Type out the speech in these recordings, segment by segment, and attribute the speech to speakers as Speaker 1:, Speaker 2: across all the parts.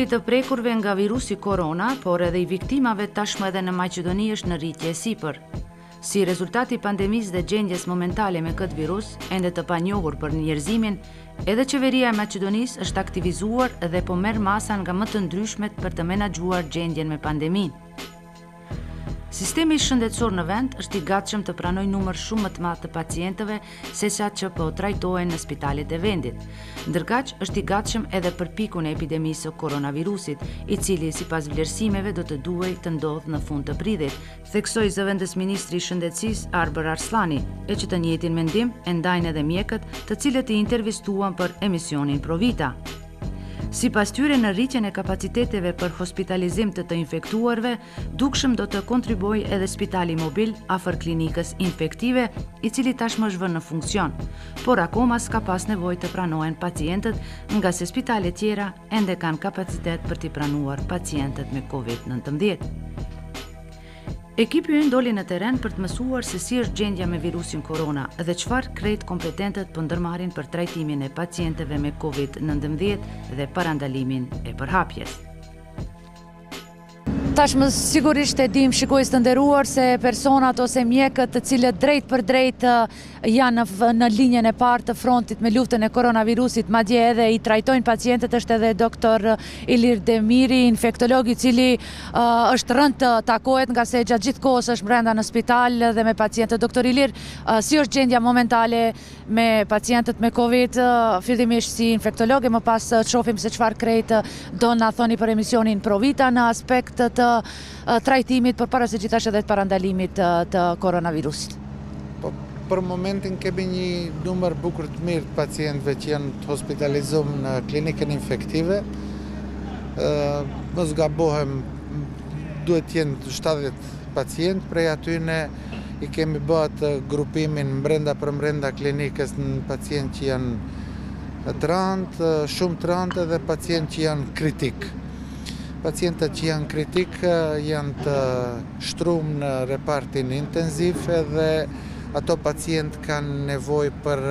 Speaker 1: të prekurve nga virusi korona, por edhe i viktimave tashmë edhe në Maqedoni është në rritje e sipër. Si rezultati i pandemisë dhe gjendjes momentale me këtë virus, ende të panjohur për njerëzimin, edhe qeveria e Maqedonisë është aktivizuar dhe po merr masa nga më të ndryshmet për të menaxhuar gjendjen me pandeminë. Sistemi shëndetësor në vend është i gatshëm të pranojë numër shumë më të madh të pacientëve sesa që po trajtohen në spitalet e vendit. Ndërkaq është i gatshëm edhe për pikun e epidemisë së koronavirusit, i cili sipas vlerësimeve do të duhej të ndodhë në fund të prillit, theksoi zëvendës ministri i shëndetësisë Arber Arslani, e që të njëjtin mendim e ndajnë edhe mjekët, të cilët i intervistuan për emisionin Provita. Sipas tyre, në rritjen e kapaciteteve për hospitalizim të infektuarve, dukshëm do të kontribuojë edhe spitali mobil afër klinikës infektive, i cili tashmë është vënë në funksion, por akoma s'ka pas nevojë të pranohen pacientët, nga se spitalet tjera ende kanë kapacitet për t'i pranuar pacientët me COVID-19. Ekipi ynë doli në teren për të mësuar se si është gjendja me virusin korona dhe çfarë krejt kompetentët po ndërmarrin për trajtimin e pacientëve me COVID-19 dhe parandalimin e përhapjes.
Speaker 2: Tashmë sigurisht e dim, shikues të nderuar, se personat ose mjekët të cilët drejt për drejt janë në linjën e parë të frontit me luftën e koronavirusit, madje edhe i trajtojnë pacientët, është edhe doktor Ilir Demiri, infektolog, i cili është rënd të takohet nga se gjatë gjithë kohës është brenda në spital dhe me pacientët. Doktor Ilir, si është gjendja momentale me pacientët me Covid, fillimisht si infektolog, e më pas të shohim se çfarë krejt do na thoni për emisionin Provita në aspekt të trajtimit, për para se gjithashtu edhe të parandalimit të koronavirusit?
Speaker 3: Për momentin kemi një numër bukur të mirë të pacientëve që janë të hospitalizuar në klinikën infektive. Mos gabohem, duhet të jenë 70 pacientë, prej atyne i kemi bërë grupimin brenda klinikës në pacientë që janë të rëndë, shumë të rëndë dhe pacientë që janë kritik. Pacientët që janë kritik janë të shtruar në repartin intensiv dhe ato pacientë kanë nevojë për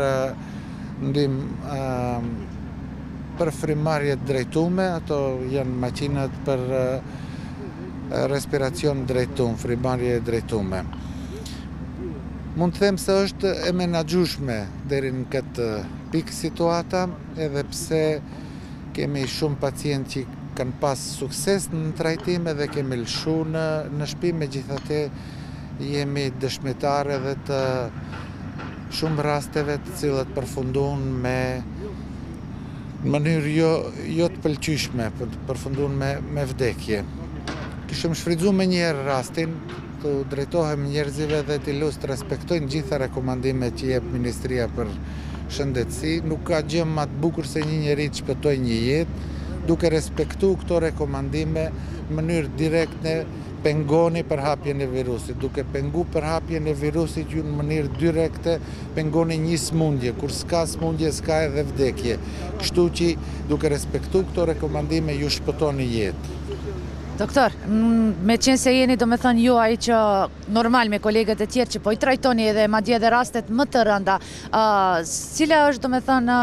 Speaker 3: për frimarje drejtume, ato janë makinat për respiracion drejtum, frimarje drejtume. Mund të them se është e menaxhueshme deri në këtë pikë situata, edhe pse kemi shumë pacientë që kanë pas sukses në trajtime dhe kemi lëshu në shtëpi, megjithatë jemi dëshmitar edhe të shumë rasteve të cilat përfundon me mënyrë jo të pëlqyeshme, përfundon me vdekje. Kishim shfrytzuar më njëherë rastin, të drejtohem njerëzive dhe të lutem të respektojnë gjitha rekomandimet që jep Ministria për Shëndetësi. Nuk ka gjë më të bukur se një njeri të shpëtojë një jetë, duke respektu këto rekomandime në mënyrë direkte pengoni përhapjen e virusit. Duke pengu përhapjen e virusit ju në mënyrë direkte pengoni një smundje, kur s'ka smundje s'ka edhe vdekje. Kështu që duke respektu këto rekomandime ju shpëtoni jetë.
Speaker 2: Doktor, me qenë se jeni do me thënë ju ai që normal me kolegët e tjerë që po i trajtoni edhe madje edhe rastet më të rënda, cila është do me thënë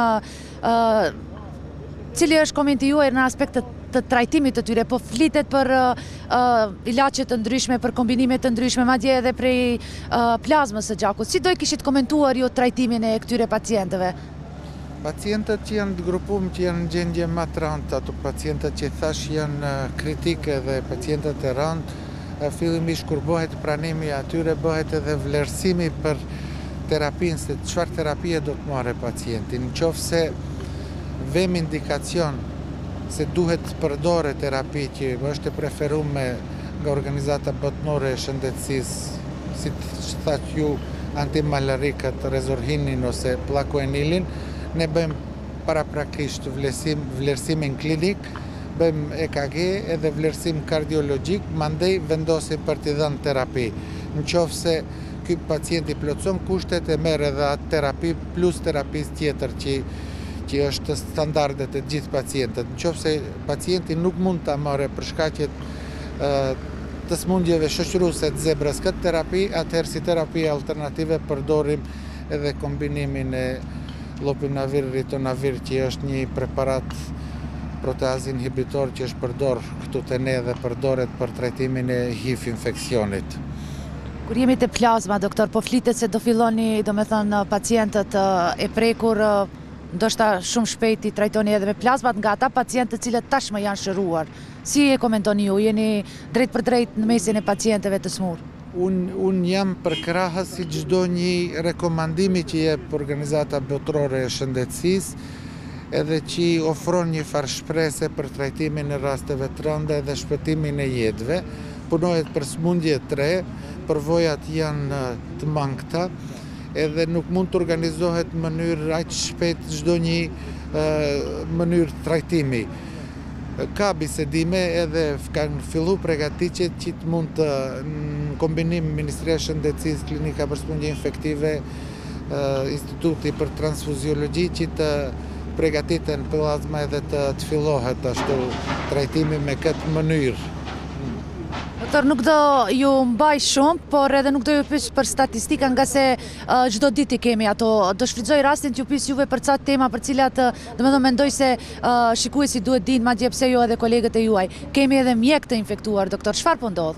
Speaker 2: cili është komenti juaj në aspektet të trajtimit të tyre, po flitet për ilaçe të ndryshme, për kombinime të ndryshme, madje edhe prej plazmës së gjakut. Si do i kishit komentuar ju trajtimin e këtyre pacientëve?
Speaker 3: Pacientët që janë të grupuar, që janë në gjendje më të rëndë, ato pacientët që thash janë kritike dhe pacientët e rëndë, fillimisht kur bëhet pranimi atyre bëhet edhe vlerësimi për terapinë, se çfarë terapie do të marrë pacienti. Nëse vem indikacion se duhet të përdore terapi që është e preferuar nga organizata botërore e shëndetësisë, si të thatë ju antimalarikët, rezorhinin ose plakoenilin, ne bëjmë paraprakisht vlerësimin klinik, bëjmë EKG edhe vlerësim kardiologjik, mandej vendosim për t'i dhënë terapi. Nëse ky pacienti plotson kushtet e merr edhe atë terapi plus terapisë tjetër që është standardet e gjithë pacientët. Nëse pacienti nuk mund ta marrë për shkaqet të smundjeve shoqëruese të zebrës këtë terapi, atëherë si terapi alternative përdorim edhe kombinimin e lopinavir, ritonavir, që është një preparat proteaz inhibitor që është përdor këtu te ne dhe përdoret për trajtimin e HIV infeksionit.
Speaker 2: Kur jemi te plazma, doktor, po flitet se do filloni, pacientët e prekur, ndoshta shumë shpejt I trajtoni edhe me plazmat nga ata pacientë të cilët tashmë janë shëruar. Si e komentoni ju? Jeni drejt për drejt në mesin e pacientëve të smur?
Speaker 3: Unë jam përkrahës si çdo një rekomandimi që jep Organizata Botërore e Shëndetësisë, edhe që ofron një farë shprese për trajtimin e rasteve të rënda dhe shpëtimin e jetëve. Punohet për smundje 3, përvojat janë të mangëta, edhe nuk mund të organizohet në mënyrë aq shpejt çdo një mënyrë trajtimi. Ka bisedime edhe kanë fillu përgatitjet që të mund të në kombinim Ministria e Shëndetësisë, Klinika për smundje infektive, Instituti për transfuziologji që të përgatiten plazma edhe të fillohet ashtu trajtimi me këtë mënyrë.
Speaker 2: Doktor, nuk do ju mbaj shumë, por edhe nuk do ju pyes për statistika nga se çdo ditë kemi ato. Do shfrytëzoj rastin të ju pyes juve për ca tema për cilat mendoj se shikuesi duhet dinë, madje pse jo edhe kolegët e juaj. Kemi edhe mjek të infektuar, doktor. Çfarë po ndodh?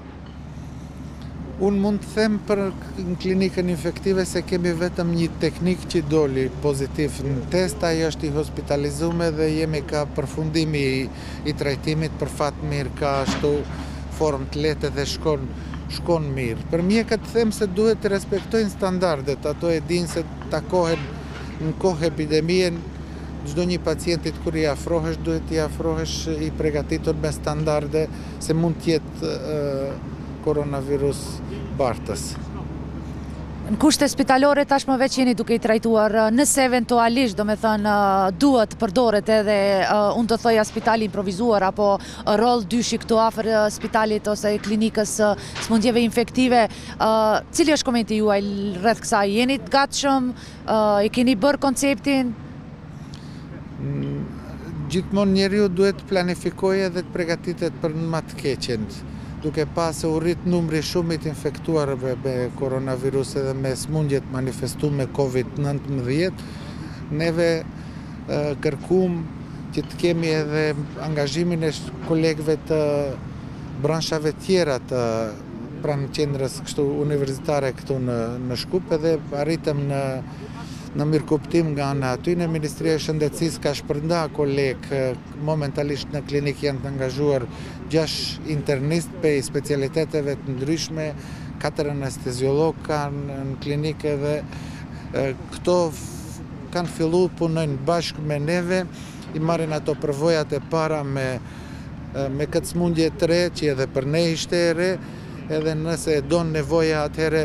Speaker 3: Unë mund të them për në klinikën infektive se kemi vetëm një teknik që doli pozitiv në test, ai është I hospitalizuar dhe jemi ka përfundimi I trajtimit, për fat mirë ka ashtu formë të lehtë dhe shkon mirë. Për mjekët them se duhet të respektojnë standardet, ato e dinë se takohen në kohë epidemie, çdo një pacientit kur I afrohesh duhet I afrohesh I përgatitur me standarde se mund të jetë koronavirus bartës.
Speaker 2: Në kushte spitalore tashmë veç jeni duke I trajtuar, nëse eventualisht duhet përdoret edhe unë të thoja spitali improvizuar apo rol dyshi këtu afër spitalit ose klinikës smundjeve infektive, cili është komenti juaj rreth kësaj? Jeni të gatshëm, I keni bërë konceptin?
Speaker 3: Gjithmonë njeriu duhet të planifikojë dhe të përgatitet për më të keqen. Duke pasë u rrit numri shumë I të infektuarve me koronavirus edhe me smundjet manifestuar me COVID-19, neve kërkum që të kemi edhe angazhimin e kolegëve të branshave tjera të pranë qendrës kështu universitare këtu në Shkup, edhe arritëm në mirëkuptim nga ana aty në Ministria e Shëndetësisë ka shpërnda kolegë, momentalisht në klinikë janë të angazhuar 6 internistë pe specialiteteve të ndryshme, 4 anesteziolog kanë në klinikë dhe këto kanë fillu punojnë bashkë me neve, I marrin ato përvojat e para me këtë smundje të re, që edhe për ne ishte e re, edhe nëse don nevoja atëherë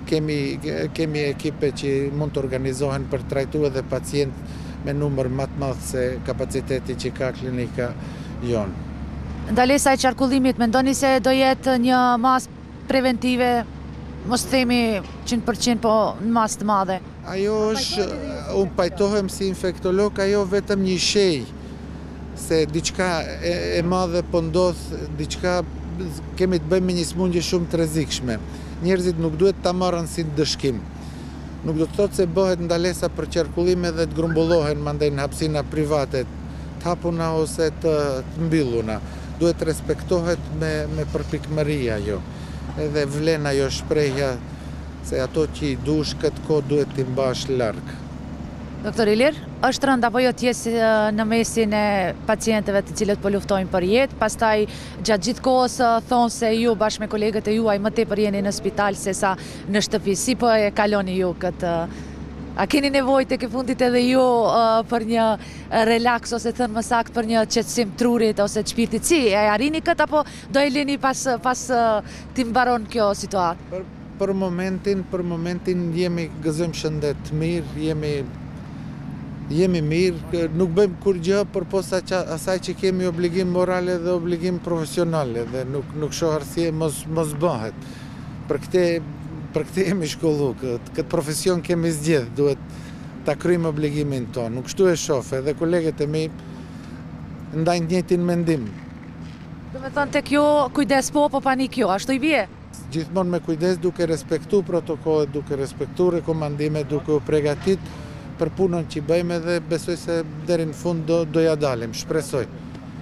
Speaker 3: kemi ekipe që mund të organizohen për trajtu edhe pacient me numër më të madh se kapaciteti që ka klinika jonë.
Speaker 2: Ndalesa e qarkullimit, mendoni se do jetë një mas preventive, mos themi 100%, po në mas të madhe?
Speaker 3: Ajo është, unë pajtohem si infektolog, ajo vetëm një shej, se diçka e madhe po ndodh, diçka kemi të bëjmë me një smundje shumë të rrezikshme. Njerëzit nuk duhet ta marrën si dëshkim. Nuk do të thotë se bëhet ndalesa për qarkullim edhe të grumbullohen mandej në hapësina private, të hapuna ose të mbylluna. Duhet respektohet me përpikmëri ajo. Edhe vlen ajo shprehja se ato që I dush këtë kohë duhet t'i mbash larg.
Speaker 2: Doktor Ilir, është rënd apo jo t'jesë në mesin e pacientëve të cilët po luftojnë për jetë, pastaj gjatë gjithë kohës thonë se ju bashkë me kolegët e juaj më tepër jeni në spital se sa në shtëpi. Si po e kaloni ju këtë? A keni nevojë tek e fundit edhe ju për një relaks ose thënë më saktë për një qetësim trurit ose të shpirtit? Si e arrini këtë apo do e lini pas ti mbaron kjo situatë?
Speaker 3: Për momentin jemi gëzojmë shëndet mirë, jemi mirë, nuk bëjmë kur gjë përpos asaj që kemi obligim morale dhe obligim profesionale dhe nuk shoh arsye mos bëhet. Për këtë jemi shkollu, këtë profesion kemi zgjedh, duhet ta kryjmë obligimin tonë. Nuk kështu e shoh, edhe kolegët e mi ndajnë të njëjtin mendim.
Speaker 2: Do me thonë tek ju kujdes po panik jo, ashtu I bie?
Speaker 3: Gjithmonë me kujdes, duke respektu protokollet, duke respektu rekomandimet, duke u përgatit për punën që bëjmë dhe besoj se deri në fund do ja dalim, shpresoj.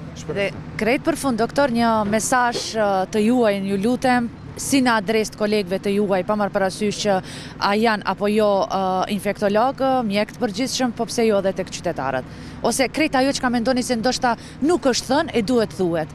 Speaker 2: Dhe krejt për fund, doktor, një mesazh të juaj, ju lutem, si në adresë të kolegëve të juaj, pa marrë parasysh që a janë apo jo infektolog, mjek të përgjithshëm, po pse jo edhe tek qytetarët. Ose krejt ajo që ka mendoni se ndoshta nuk është thënë e duhet thuhet.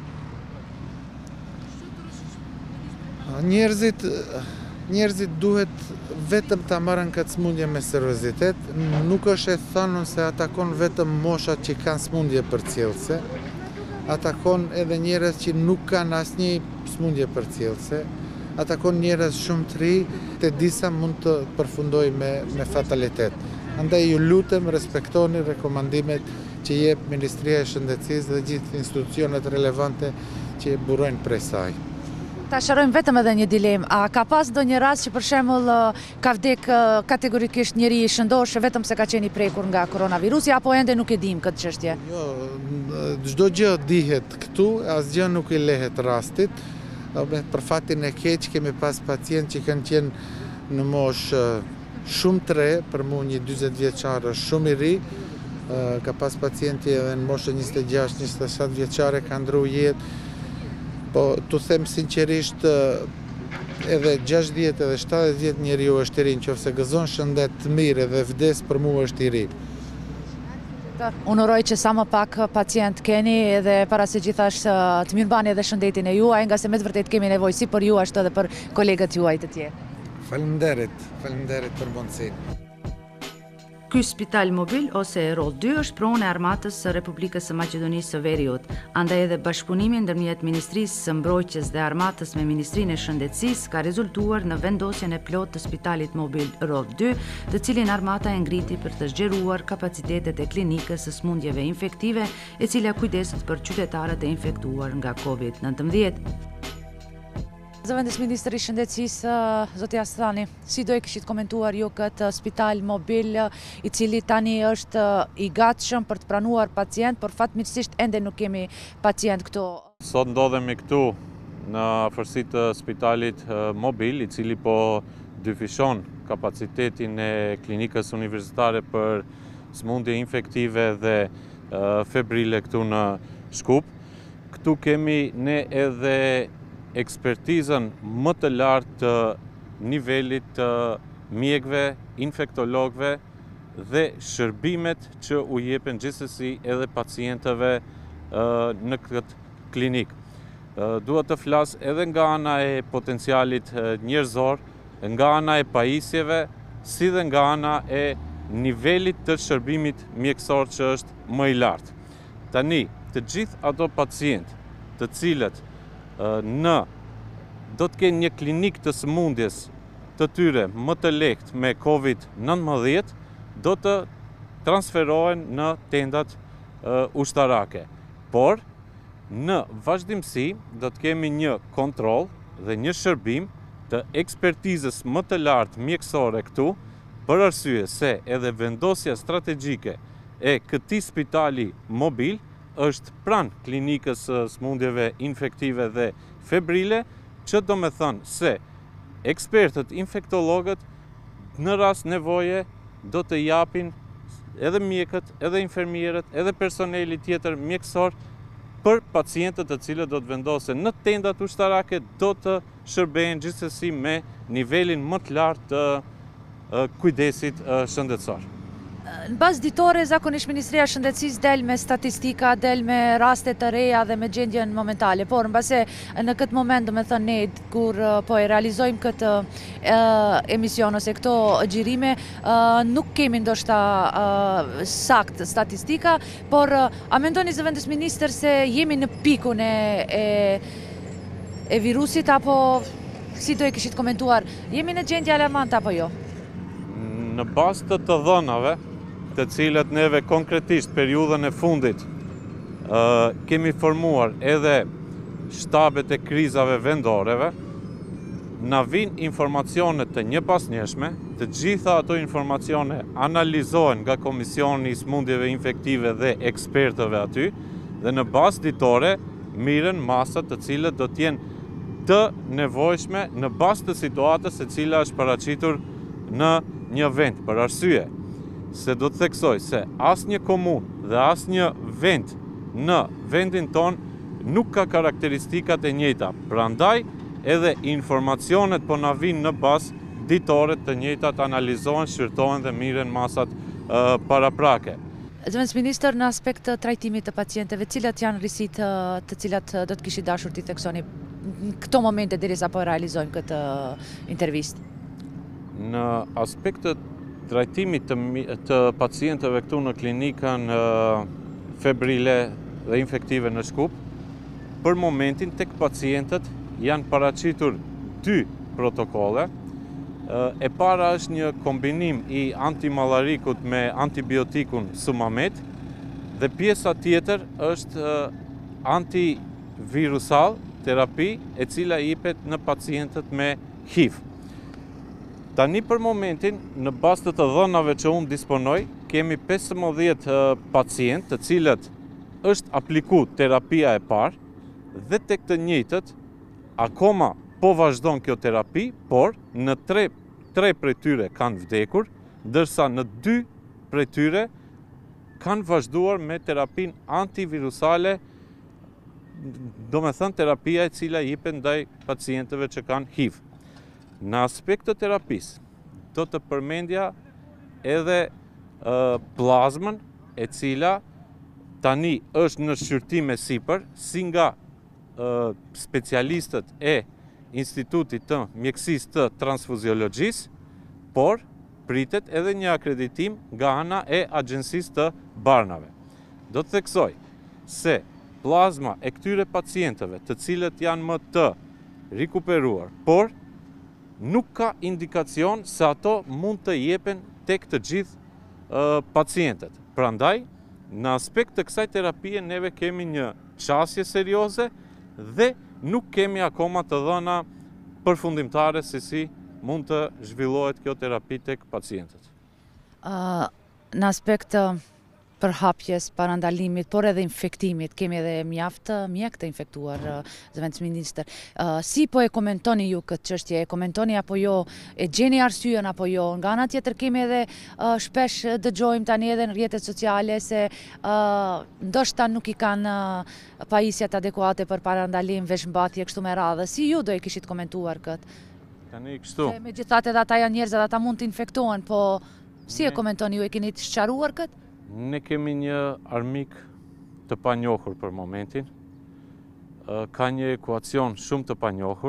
Speaker 3: Njerëzit duhet vetëm ta marrën këtë smundje me seriozitet, nuk është e thënë se atakon vetëm moshat që kanë smundje përcjellëse, atakon edhe njerëz që nuk kanë asnjë smundje përcjellëse, atakon njerëz shumë të ri, te disa mund të përfundojë me fatalitet. Andaj ju lutem respektoni rekomandimet që jep Ministria e Shëndetësisë dhe gjithë institucionet relevante që burojnë prej saj.
Speaker 2: Ta sharojmë vetëm edhe një dilemë. A ka pas ndonjë rast që për shembull ka vdek kategorikisht njeri i shëndosh vetëm se ka qenë i prekur nga koronavirusi apo ende nuk e dim këtë çështje?
Speaker 3: Jo, çdo gjë dihet këtu, asgjë nuk i lehet rastit. Për fatin e keq kemi pas pacient që kanë qenë në moshë shumë të re, për mu një 40 vjeçar është shumë i ri, ka pas pacienti edhe në moshë 26-27 vjeçare ka ndru jetë. Po, të them sinqerisht, edhe 60 edhe 70 njeriu është i ri, nëse gëzon shëndet të mirë dhe vdes për mua është i ri.
Speaker 2: Unë uroj që sa më pak pacient keni edhe para se gjithashtu të mirëmbani edhe shëndetin e juaj, nga se me të vërtet kemi nevojë si për ju ashtu edhe për kolegët juaj të tjerë.
Speaker 3: Faleminderit për mundësinë.
Speaker 1: Ky spital mobil ose Rol 2 është pronë e armatës së Republikës së Maqedonisë së Veriut, andaj edhe bashkëpunimi ndërmjet Ministrisë së Mbrojtjes dhe Armatës me Ministrinë e Shëndetësisë ka rezultuar në vendosjen e plotë të spitalit mobil Rol 2, të cilin armata e ngriti për të zgjeruar kapacitetet e klinikës së smundjeve infektive, e cila kujdeset për qytetarët e infektuar nga COVID-19.
Speaker 2: Zëvendës Ministri i Shëndetësisë, zoti Asllani, si do e kishit komentuar ju këtë spital mobil i cili tani është i gatshëm për të pranuar pacient, por fatmirësisht ende nuk kemi pacient këtu?
Speaker 4: Sot ndodhemi këtu në afërsi të spitalit mobil, i cili po dyfishon kapacitetin e klinikës universitare për smundje infektive dhe febrile këtu në Shkup. Këtu kemi ne edhe ekspertizën më të lartë të nivelit të mjekëve, infektologëve dhe shërbimet që u jepen gjithsesi edhe pacientëve në këtë klinik. Dua të flas edhe nga ana e potencialit njerëzor, nga ana e pajisjeve, si dhe nga ana e nivelit të shërbimit mjekësor që është më i lartë. Tani, të gjithë ato pacient të cilët do të kenë një klinik të sëmundjes të tyre më të lehtë me COVID-19, do të transferohen në tendat ushtarake. Por, në vazhdimsi, do të kemi një kontroll dhe një shërbim të ekspertizës më të lartë mjekësore këtu, për arsye se edhe vendosja strategjike e këtij spitali mobil është pranë klinikës së smundjeve infektive dhe febrile, që do me thënë se ekspertët, infektologët, në rast nevoje do të japin edhe mjekët, edhe infermierët, edhe personeli tjetër mjekësor për pacientët të cilët do të vendosen në tendat ushtarake, do të shërbejnë gjithsesi me nivelin më të lartë të kujdesit shëndetësor.
Speaker 2: Në bazë ditore, zakonisht Ministria e Shëndetësisë del me statistika, del me raste të reja dhe me gjendjen momentale, por në base në këtë moment, do me thënë ne, kur po e realizojmë këtë emision ose këto xhirime, nuk kemi ndoshta sakt statistika, por a mendoni zëvendës ministër se jemi në pikun e virusit, apo si do e kishit komentuar, jemi në gjendje alarmante apo jo?
Speaker 4: Në bazë të dhënave, të cilët neve konkretisht periudhën e fundit kemi formuar edhe shtabet e krizave vendoreve, na vijnë informacione të njëpasnjëshme, të gjitha ato informacione analizohen nga Komisioni i Smundjeve Infektive dhe ekspertëve aty, dhe në bazë ditore mirën masat të cilët do t'jenë të nevojshme në bazë të situatës e cila është paraqitur në një vend, për arsye se do të theksoj se asnjë komunë dhe asnjë vend në vendin tonë nuk ka karakteristikat e njëjta. Prandaj edhe informacionet po na vinë në bazë ditore të njëjtat analizohen, shqyrtohen dhe mirën masat paraprake.
Speaker 2: Zëvendës Ministër, në aspekt të trajtimit të pacientëve, cilat janë risitë të cilat do të kishit dashur t'i theksoni në këto momente derisa po realizojmë këtë intervistë?
Speaker 4: Në aspekt të trajtimit të pacientëve këtu në klinikën febrile dhe infektive në Shkup, për momentin tek pacientët janë paraqitur 2 protokolle. E para është një kombinim i antimalarikut me antibiotikun Sumamet dhe pjesa tjetër është antivirusal terapi e cila jepet në pacientët me HIV. Tani për momentin, në bazë të dhënave që unë disponoj, kemi 15 pacient të cilët është apliku terapia e parë dhe tek të njëjtët akoma po vazhdon kjo terapi, por në 3 prej tyre kanë vdekur, ndërsa në 2 prej tyre kanë vazhduar me terapin antivirusale, do me thënë terapia e cila jepet ndaj pacientëve që kanë HIV. Në aspekt të terapisë, do të përmendja edhe plazmën e cila tani është në shqyrtim e sipër, si nga specialistët e Institutit të Mjekësisë të Transfuziologjisë, por pritet edhe një akreditim nga ana e Agjensisë të Barnave. Do të theksoj se plazma e këtyre pacientëve të cilët janë më të rikuperuar, por nuk ka indikacion se ato mund të jepen tek të gjithë pacientët. Prandaj, në aspekt të kësaj terapie neve kemi një qasje serioze dhe nuk kemi akoma të dhëna përfundimtare se si mund të zhvillohet kjo terapi tek pacientët.
Speaker 2: Në aspekt përhapjes, parandalimit, por edhe infektimit, kemi edhe mjaft mjek të infektuar, zëvendës Ministër. Si po e komentoni ju këtë çështje? E komentoni apo jo? E gjeni arsyen apo jo? Nga ana tjetër kemi edhe shpesh dëgjojmë tani edhe në rrjetet sociale se ndoshta nuk i kanë pajisjet adekuate për parandalim, veshmbathje kështu me radhë. Si ju do e kishit komentuar këtë?
Speaker 4: Tani kështu.
Speaker 2: Se megjithatë edhe ata janë njerëz dhe ata mund të infektohen, po si e komentoni ju? E keni të sqaruar këtë?
Speaker 4: Ne kemi një armik të panjohur për momentin, ka një ekuacion shumë të panjohur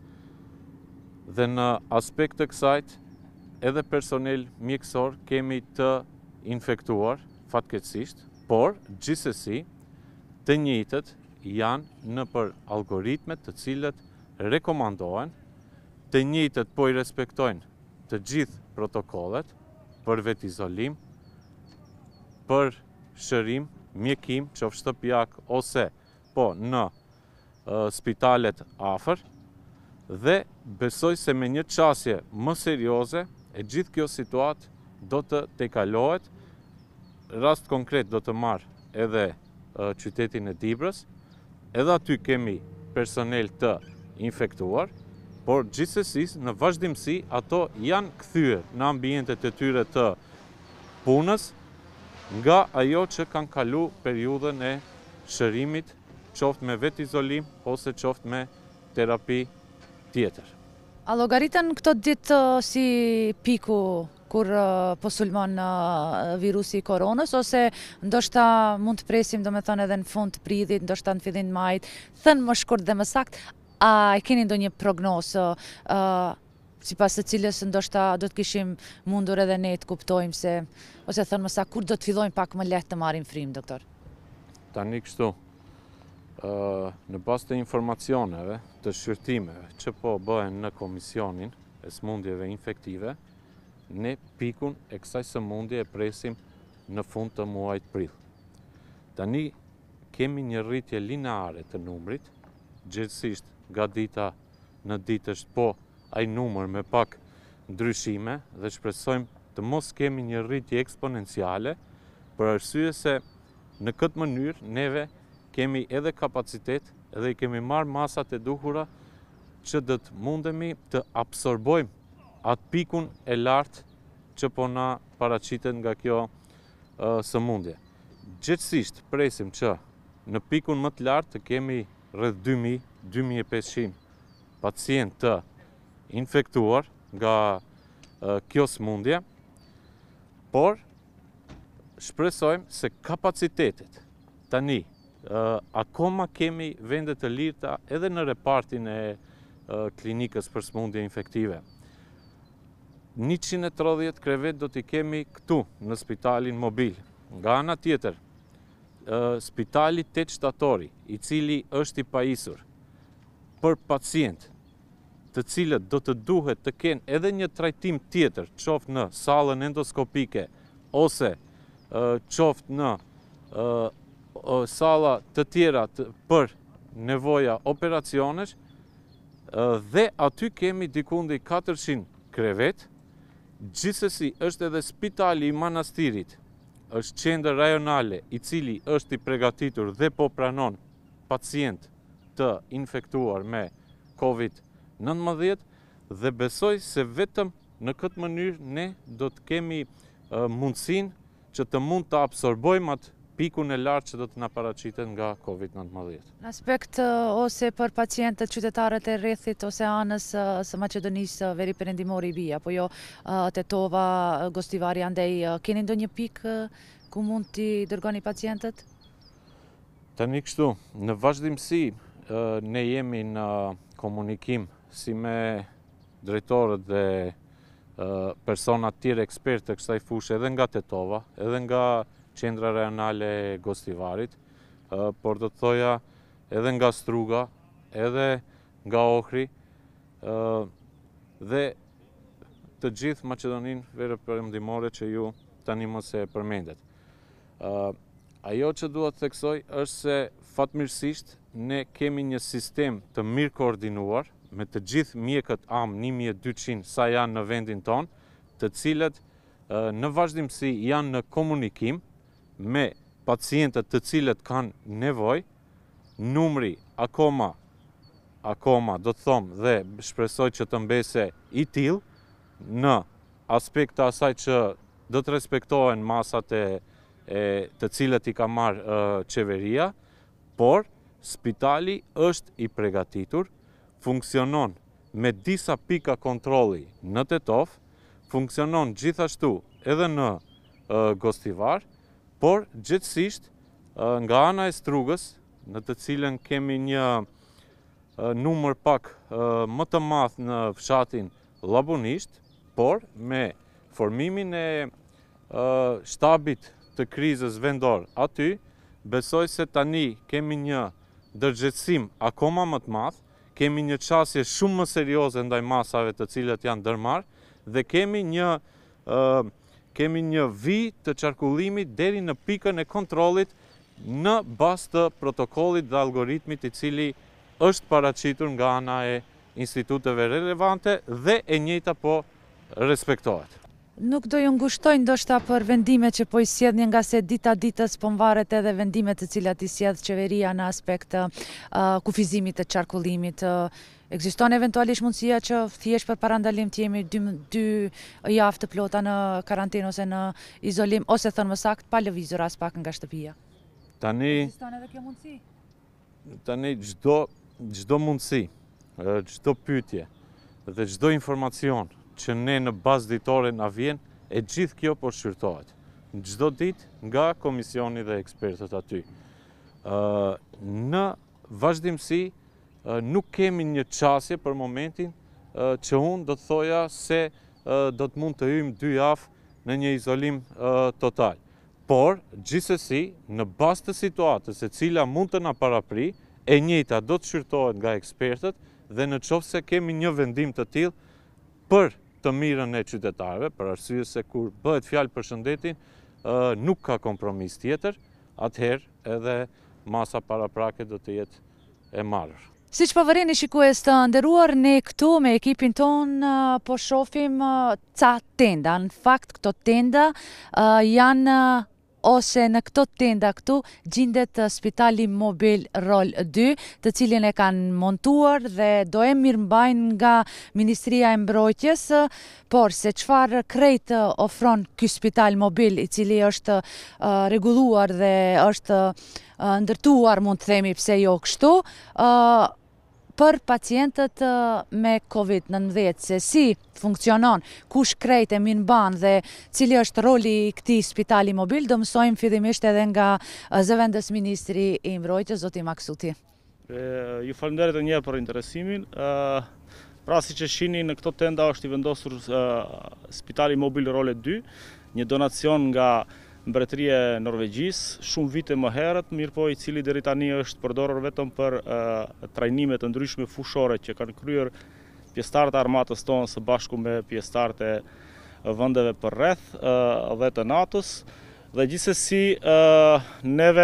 Speaker 4: dhe në aspekt të kësajt edhe personel mjekësor kemi të infektuar fatkeqësisht, por gjithsesi të njëjtët janë në për algoritmet të cilët rekomandohen, të njëjtët po i respektojnë të gjithë protokollet për vetizolim, për shërim, mjekim, qoftë shtëpiak ose po në spitalet afër, dhe besoj se me një qasje më serioze e gjithë kjo situatë do të tejkalohet. Rast konkret do të marrë edhe qytetin e Dibrës, edhe aty kemi personel të infektuar, por gjithsesi në vazhdimsi ato janë kthyer në ambientet e tyre të punës, nga ajo që kanë kalu periudhën e shërimit, qoftë me vetizolim ose qoftë me terapi tjetër.
Speaker 2: A llogaritën këto ditë si piku kur po sulmon virusi i koronës, ose ndoshta mund të presim domethënë edhe në fund të prillit, ndoshta në fillim majit, thënë më shkurt dhe më sakt, a e keni ndonjë prognozë sipas të cilës ndoshta do të kishim mundur edhe ne të kuptojmë se, ose thënë më saktë, kur do të fillojmë pak më lehtë të marrim frymë, doktor?
Speaker 4: Tani kështu, në bazë të informacioneve, të shqyrtimeve që po bëhen në komisionin e sëmundjeve infektive, ne pikun e kësaj sëmundje e presim në fund të muajit prill. Tani kemi një rritje lineare të numrit, gjithsesi nga dita në ditë është po ai numër me pak ndryshime dhe shpresojmë të mos kemi një rritje eksponenciale, për arsye se në këtë mënyrë neve kemi edhe kapacitet edhe i kemi marrë masat e duhura që do të mundemi të absorbojmë atë pikun e lartë që po na paraqitet nga kjo sëmundje. Gjithsesi presim që në pikun më të lartë të kemi rreth 2000-2500 pacient të infektuar nga kjo sëmundje, por shpresojmë se kapacitetet tani akoma kemi vende të lirta edhe në repartin e klinikës për sëmundje infektive. 130 krevet do t'i kemi këtu në spitalin mobil. Nga ana tjetër, spitali 8 shtatori, i cili është i pajisur për pacient të cilët do të duhet të kenë edhe një trajtim tjetër, qoftë në sallën endoskopike ose qoftë në salla të tjera për nevoja operacionesh, dhe aty kemi dikundi 400 krevet. Gjithsesi është edhe spitali i Manastirit, është qendër rajonale i cili është i përgatitur dhe po pranon pacient të infektuar me COVID-19 dhe besoj se vetëm në këtë mënyrë ne do të kemi mundësinë që të mund të absorbojmë atë pikun e lartë që do të na paraqitet nga COVID-19.
Speaker 2: Në aspekt ose për pacientët, qytetarët e rrethit ose anës së Maqedonisë veri perëndimore i bija, apo jo Tetova, Gostivari andej, keni ndonjë pikë ku mund t'i dërgoni pacientët?
Speaker 4: Tani kështu, në vazhdimsi ne jemi në komunikim si me drejtorët dhe personat tjerë ekspertë të kësaj fushë edhe nga Tetova, edhe nga qendra rajonale e Gostivarit, por do të thoja edhe nga Struga, edhe nga Ohri, dhe të gjithë Maqedoninë verë perëndimore që ju tani mos e përmendet. Ajo që duhet të theksoj është se fatmirësisht ne kemi një sistem të mirë koordinuar me të gjithë mjekët AM 1200 sa janë në vendin tonë, të cilët në vazhdimsi janë në komunikim me pacientët të cilët kanë nevojë. Numri akoma do të them dhe shpresoj që të mbese i tillë në aspekt të asaj që do të respektohen masat të cilët i ka marrë qeveria, por spitali është i përgatitur, funksionon me disa pika kontrolli në Tetov, funksionon gjithashtu edhe në Gostivar, por gjithsesi nga ana e Strugës, në të cilën kemi një numër pak më të madh në fshatin Llabunisht, por me formimin e shtabit të krizës vendor aty, besoj se tani kemi një ndërgjegjësim akoma më të madh, kemi një çështje shumë më serioze ndaj masave të cilët janë ndërmarr dhe kemi një vijë të qarkullimit deri në pikën e kontrollit në bazë të protokollit dhe algoritmit i cili është paraqitur nga ana e instituteve relevante dhe e njëjta po respektohet.
Speaker 2: Nuk do ju ngushtojnë ndoshta për vendimet që po i sjellni, nga se dita ditës po mvaret edhe vendimet të cilat i sjell qeveria në aspekt kufizimit të qarkullimit. Ekziston eventualisht mundësia që thjesht për parandalim të jemi 2 javë të plota në karantenë ose në izolim, ose thënë më saktë pa lëvizur as pak nga shtëpia?
Speaker 4: Ekziston
Speaker 2: edhe kjo mundësi?
Speaker 4: Tani çdo mundësi, çdo pyetje dhe çdo informacion që ne në bazë ditore na vjen, e gjithë kjo po shqyrtohet çdo ditë nga komisioni dhe ekspertët aty. Në vazhdimsi nuk kemi një çështje për momentin që unë do të thoja se do të mund të hyjmë 2 javë në një izolim total. Por, gjithsesi, në bazë të situatës e cila mund të na parapri, e njëjta do të shqyrtohet nga ekspertët dhe në qoftë se kemi një vendim të tillë për të mirën e qytetarëve, për arsye se kur bëhet fjalë për shëndetin, nuk ka kompromis tjetër, atëherë edhe masa paraprake do të jetë e marrë.
Speaker 2: Siç po vëreni shikues të nderuar, ne këtu me ekipin ton po shohim ca tenda. Në fakt këto tenda janë ose në këto tenda këtu gjendet Spitali Mobil Rol 2, të cilin e kanë montuar dhe do e mirëmbajnë nga Ministria e Mbrojtjes, por se çfarë krejt ofron ky spital mobil, i cili është rregulluar dhe është ndërtuar, mund të themi, pse jo kështu, për pacientët me COVID-19, se si funksionon, kush krejt e mirëmban dhe cili është roli i këtij spitali mobil, do mësojmë fillimisht edhe nga zëvendës Ministri i Mbrojtjes, zoti Maksuti.
Speaker 5: Ju falenderoj edhe një herë për interesimin. Pra, siç e shihni, në këto tenda është i vendosur Spitali Mobil Role 2, një donacion nga Mbretëria e Norvegjisë, shumë vite më herët, mirëpo i cili deri tani është përdorur vetëm për trajnime të ndryshme fushore që kanë kryer pjesëtarët e armatës tonë së bashku me pjesëtarët e vendeve përreth dhe të NATO-s. Dhe gjithsesi neve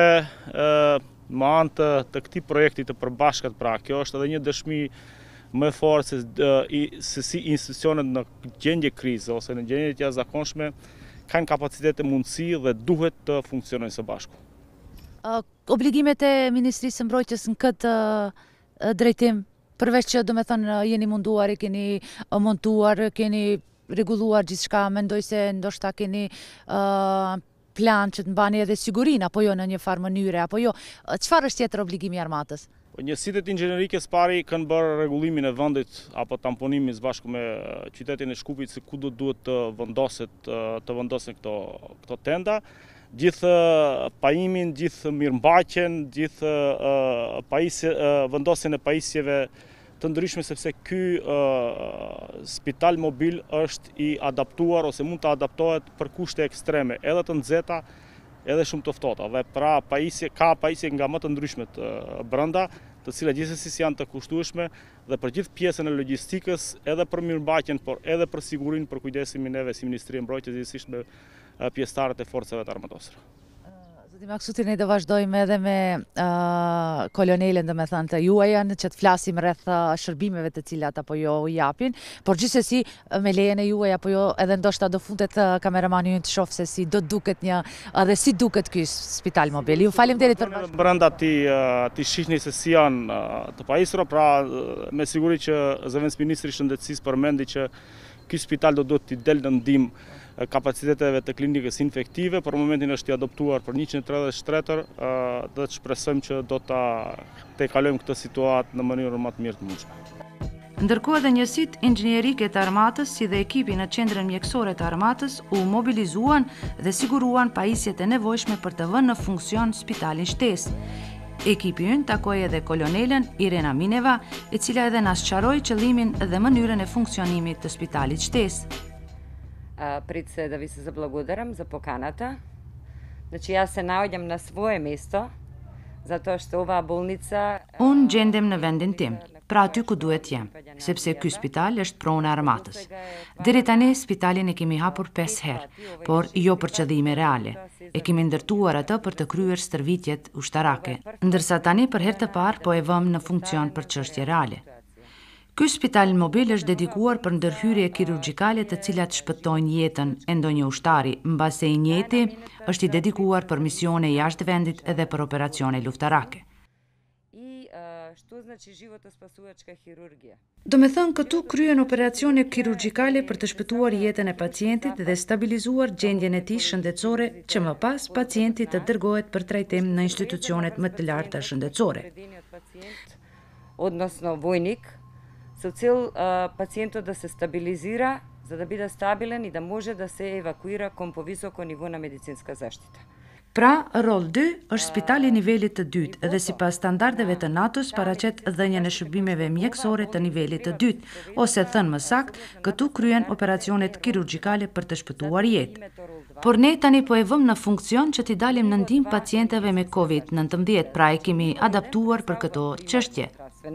Speaker 5: me anë të këtij projekti të përbashkët, pra kjo është edhe një dëshmi më e fortë se si institucionet në gjendje krize ose në gjendje të jashtëzakonshme kanë kapacitet e mundësi dhe duhet të funksionojnë së bashku.
Speaker 2: Obligimet e Ministrisë së Mbrojtjes në këtë drejtim, përveç që do me thënë jeni munduar, e keni montuar, keni rregulluar gjithçka, mendoj se ndoshta keni plan që të mbani edhe sigurinë, apo jo në një farë mënyre, apo jo. Çfarë është tjetër obligimi i armatës?
Speaker 5: Njësitet inxhinerike së pari kanë bërë rregullimin e vendit apo tamponimin së bashku me qytetin e Shkupit se ku duhet të vendosen këto tenda. Gjithë pajimin, gjithë mirëmbajtjen, gjithë vendosjen e pajisjeve të ndryshme, sepse ky spital mobil është i adaptuar ose mund të adaptohet për kushte ekstreme, edhe të nxehta, edhe shumë të ftohta. Dhe pra ka pajisje nga më të ndryshmet brenda, të cilat gjithsesi janë të kushtueshme dhe për gjithë pjesën e logjistikës, edhe për mirëmbajtjen, por edhe për sigurinë, për kujdesimin neve si Ministri i Mbrojtjes, gjithsesi me pjesëtarët e forcave të armatosura.
Speaker 2: Zoti Maksuti, ne do vazhdojmë edhe me kolonelën, do me thënë, të juaja, që të flasim rreth shërbimeve të cilat apo jo u japin, por gjithsesi me lejen e juaj apo jo, edhe ndoshta do fundet kameramani ju të shoh se si do duket edhe si duket ky spital mobil. Ju faleminderit për bashkëpunim.
Speaker 5: Brenda ti shihni se si janë të pajisura, pra me siguri që zëvendës Ministri i Shëndetësisë përmendi që ky spital do duhet t'i del në ndihmë kapaciteteve të klinikës infektive. Për momentin është i adoptuar për 130 shtretër dhe të shpresojmë që do të kalojmë këtë situatë në mënyrën më të mirë të mundshme.
Speaker 1: Ndërkohë edhe njësitë inxhinierike të armatës si dhe ekipi në qendrën mjekësore të armatës u mobilizuan dhe siguruan pajisjet e nevojshme për të vënë në funksion spitalin shtesë. Ekipi ynë takoi edhe kolonelën Irena Mineva, e cila edhe na sqaroi qëllimin dhe mënyrën e funksionimit të spitalit shtesë.
Speaker 6: Пред се да ви се заблагодарам за поканата. Значи јас се наоѓам на свое место, затоа што оваа болница...
Speaker 1: Unë gjendem në vendin tim, pra aty ku duhet jem, sepse ky spital është pronë e armatës. Deri tani spitalin e kemi hapur 5 herë, por jo për qëllime reale. E kemi ndërtuar atë për të kryer stërvitjet ushtarake, ndërsa tani për herë të parë po e vëmë në funksion për çështje reale. Ky spital mobil është dedikuar për ndërhyrje kirurgjikale të cilat shpëtojnë jetën e ndonjë ushtari, mbase i njëjti është i dedikuar për misione jashtë vendit edhe për operacione luftarake. Do me thënë, këtu kryen operacione kirurgjikale për të shpëtuar jetën e pacientit dhe stabilizuar gjendjen e tij shëndetësore, që më pas pacienti të dërgohet për trajtim në institucionet më të larta shëndetësore.
Speaker 6: Odnosno vojnik, со цел пациентот да се стабилизира, за да биде стабилен и да може да се евакуира кон повисоко ниво на медицинска заштита.
Speaker 1: Pra, Rol 2 është spitali nivelit të dytë dhe sipas standardeve të NATO-s paraqet dhënien e shërbimeve mjekësore të nivelit të dytë, ose thënë më saktë, këtu kryen operacionet kirurgjikale për të shpëtuar jetë. Por ne tani po e vëmë në funksion që t'i dalim në ndihmë pacientëve me COVID-19, pra e kemi adaptuar për këto çështje.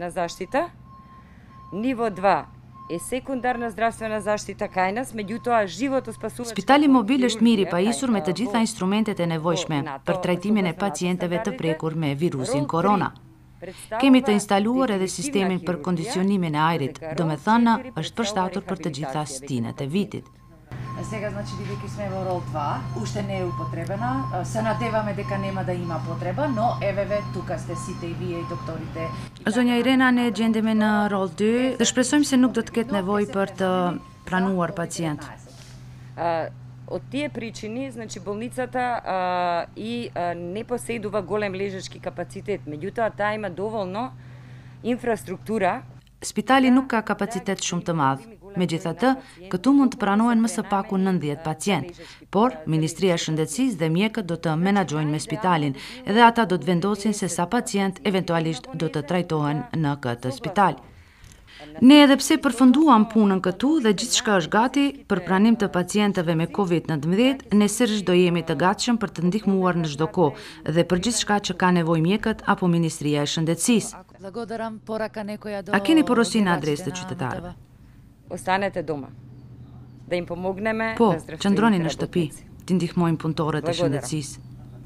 Speaker 6: Nivo 2 e sekundarna zdravstvena zaštita kaj nas, međutim životospasuvački...
Speaker 1: Spitali mobil është mirë i pajisur me të gjitha instrumentet e nevojshme për trajtimin e pacientëve të prekur me virusin korona. Kemi të instaluar edhe sistemin për kondicionimin e ajrit, do me thënë është përshtatur për të gjitha stinet e vitit.
Speaker 2: Сега, значи, бидејќи сме во рол 2, уште не е употребена, се надеваме дека нема да има потреба, но еве тука сте сите и вие и докторите.
Speaker 1: Zonja Irena, ne gjendemi në rol 2 dhe shpresojmë se nuk do të ketë nevojë për të pranuar pacient.
Speaker 6: Од тие причини, значи болницата не поседува голем лежачки капацитет, меѓутоа таа има доволно инфраструктура.
Speaker 1: Spitali nuk ka kapacitet shumë të madh. Megjithatë, këtu mund të pranohen më së paku 90 pacient, por Ministria e Shëndetësisë dhe mjekët do të menaxhojnë me spitalin, edhe ata do të vendosin se sa pacient eventualisht do të trajtohen në këtë spital. Ne edhe pse përfunduam punën këtu dhe gjithçka është gati për pranim të pacientëve me COVID-19, ne sërish do jemi të gatshëm për të ndihmuar në çdo kohë dhe për gjithçka që ka nevojë mjekët apo Ministria e Shëndetësisë. A keni porosi në adresë të qytetarëve?
Speaker 6: Ostanete doma. Da im pomogneme.
Speaker 1: Po, qëndroni në shtëpi, t'i ndihmojmë punëtorët e shëndetësisë.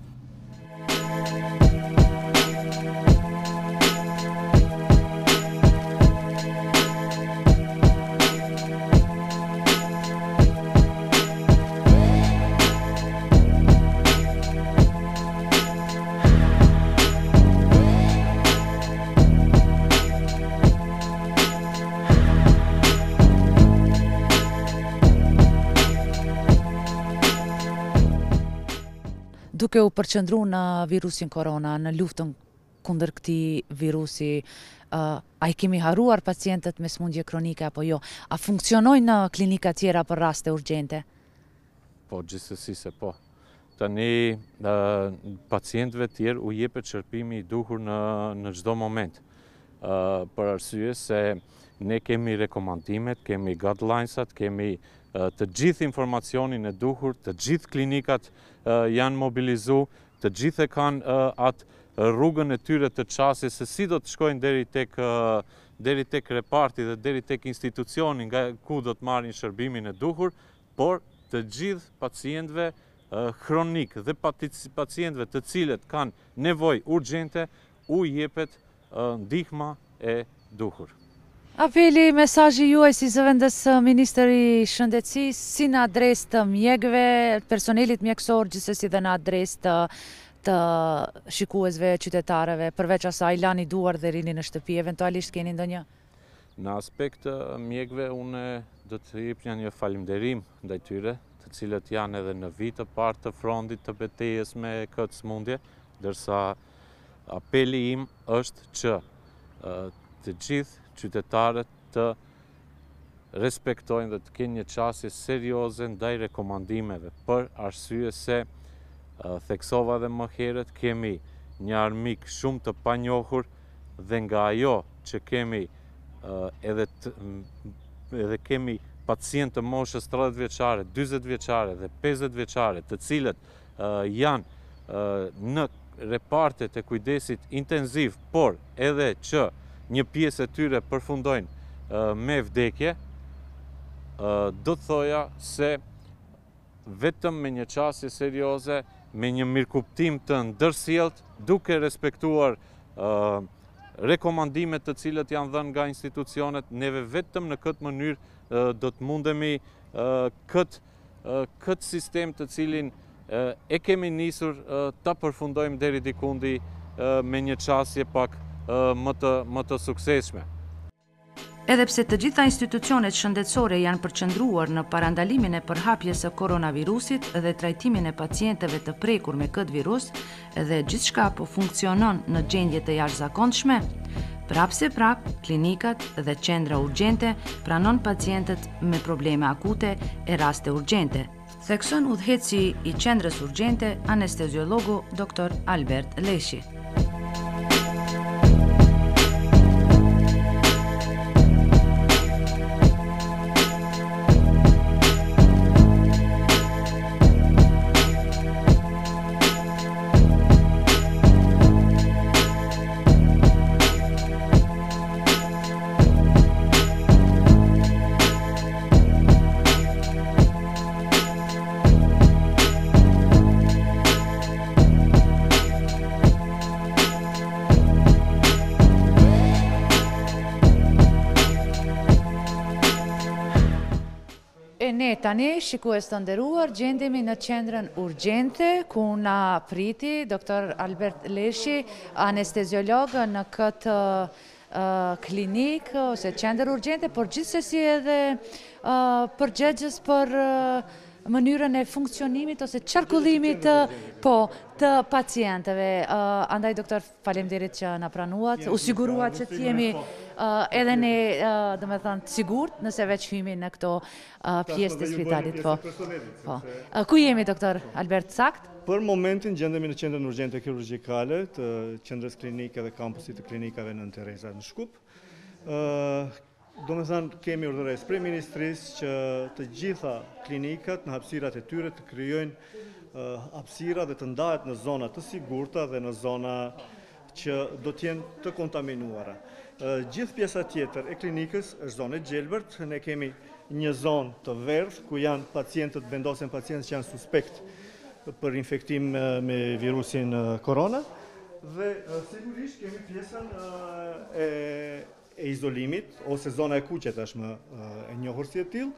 Speaker 2: Duke u përqendru në virusin korona, në luftën kundër këtij virusi, a i kemi haruar pacientët me smundje kronike apo jo? A funksionojnë në klinika tjera për raste urgjente?
Speaker 4: Po, gjithsesi se po. Tani pacientëve tjerë u jepet shërbimi i duhur në çdo moment. Për arsye se ne kemi rekomandimet, kemi guidelinesat, kemi të gjithë informacionin e duhur, të gjithë klinikat janë mobilizu, të gjithë e kanë atë rrugën e tyre të qasjes se si do të shkojnë deri tek reparti dhe deri tek institucioni nga ku do të marrin shërbimin e duhur, por të gjithë pacientëve kronik dhe pacientëve të cilët kanë nevojë urgjente u jepet ndihma e duhur.
Speaker 2: Apeli, mesazhi juaj si zëvendës Ministri i Shëndetësisë, si në adresë të mjekëve, personelit mjekësor, gjithsesi dhe në adresë të shikuesve, qytetarëve, përveç asaj lani duar dhe rini në shtëpi, eventualisht keni ndonjë?
Speaker 4: Në aspekt të mjekëve, une do të jepja një falimderim ndaj tyre, të cilët janë edhe në vit të parë të frontit të betejës me këtë sëmundje, ndërsa apeli im është që të gjithë qytetarët të respektojnë dhe të kenë një qasje serioze ndaj rekomandimeve, për arsye se theksova dhe më herët kemi një armik shumë të panjohur dhe nga ajo që kemi edhe kemi pacient të moshës 30 vjeçare, 40 vjeçare dhe 50 vjeçare, të cilët janë në repartet e kujdesit intenziv, por edhe që një pjesë e tyre përfundojnë me vdekje, do të thoja se vetëm me një qasje serioze, me një mirëkuptim të ndërsjellët, duke respektuar rekomandimet të cilët janë dhënë nga institucionet, neve vetëm në këtë mënyrë do të mundemi këtë sistem të cilin e kemi nisur ta përfundojmë deri dikundi me një qasje pak më të suksesshme.
Speaker 1: Edhe pse të gjitha institucionet shëndetësore janë përqendruar në parandalimin e përhapjes së koronavirusit dhe trajtimin e pacientëve të prekur me këtë virus, dhe gjithçka po funksionon në gjendje të jashtëzakonshme, prapse klinikat dhe qendra urgjente pranon pacientët me probleme akute e raste urgjente. Thekson udhëheci i qendrës urgjente, anesteziologu Dr. Albert Leshi.
Speaker 2: E ne tani, shikues të nderuar, gjendemi në qendrën urgjente, ku na priti Dr. Albert Leshi, anesteziolog në këtë klinik ose qendër urgjente, por gjithsesi edhe përgjegjës për mënyrën e funksionimit ose qarkullimit të pacientëve. Andaj, doktor, faleminderit që na pranuat, u siguruat që t'jemi edhe ne, dhe me thënë, sigurt nëse veç hymi në këto pjesë të spitalit. Ku jemi, doktor Albert, sakt?
Speaker 7: Për momentin gjendemi në qendrën urgjente kirurgjikale të qendrës klinike dhe kampusit të klinikave në Tereza në Shkup. Do me thënë, kemi urdhëres prej Ministrisë që të gjitha klinikat në hapësirat e tyre të krijojnë hapësira dhe të ndahet në zona të sigurta dhe në zona që do t'jenë të kontaminuara. Gjithë pjesa tjetër e klinikës është zonë e gjelbërt, ne kemi një zonë të verdh ku janë pacientët, vendosen pacientët që janë suspekt për infektim me virusin korona dhe sigurisht kemi pjesën e izolimit, ose zona e kuqe tashmë e njohur si e tillë,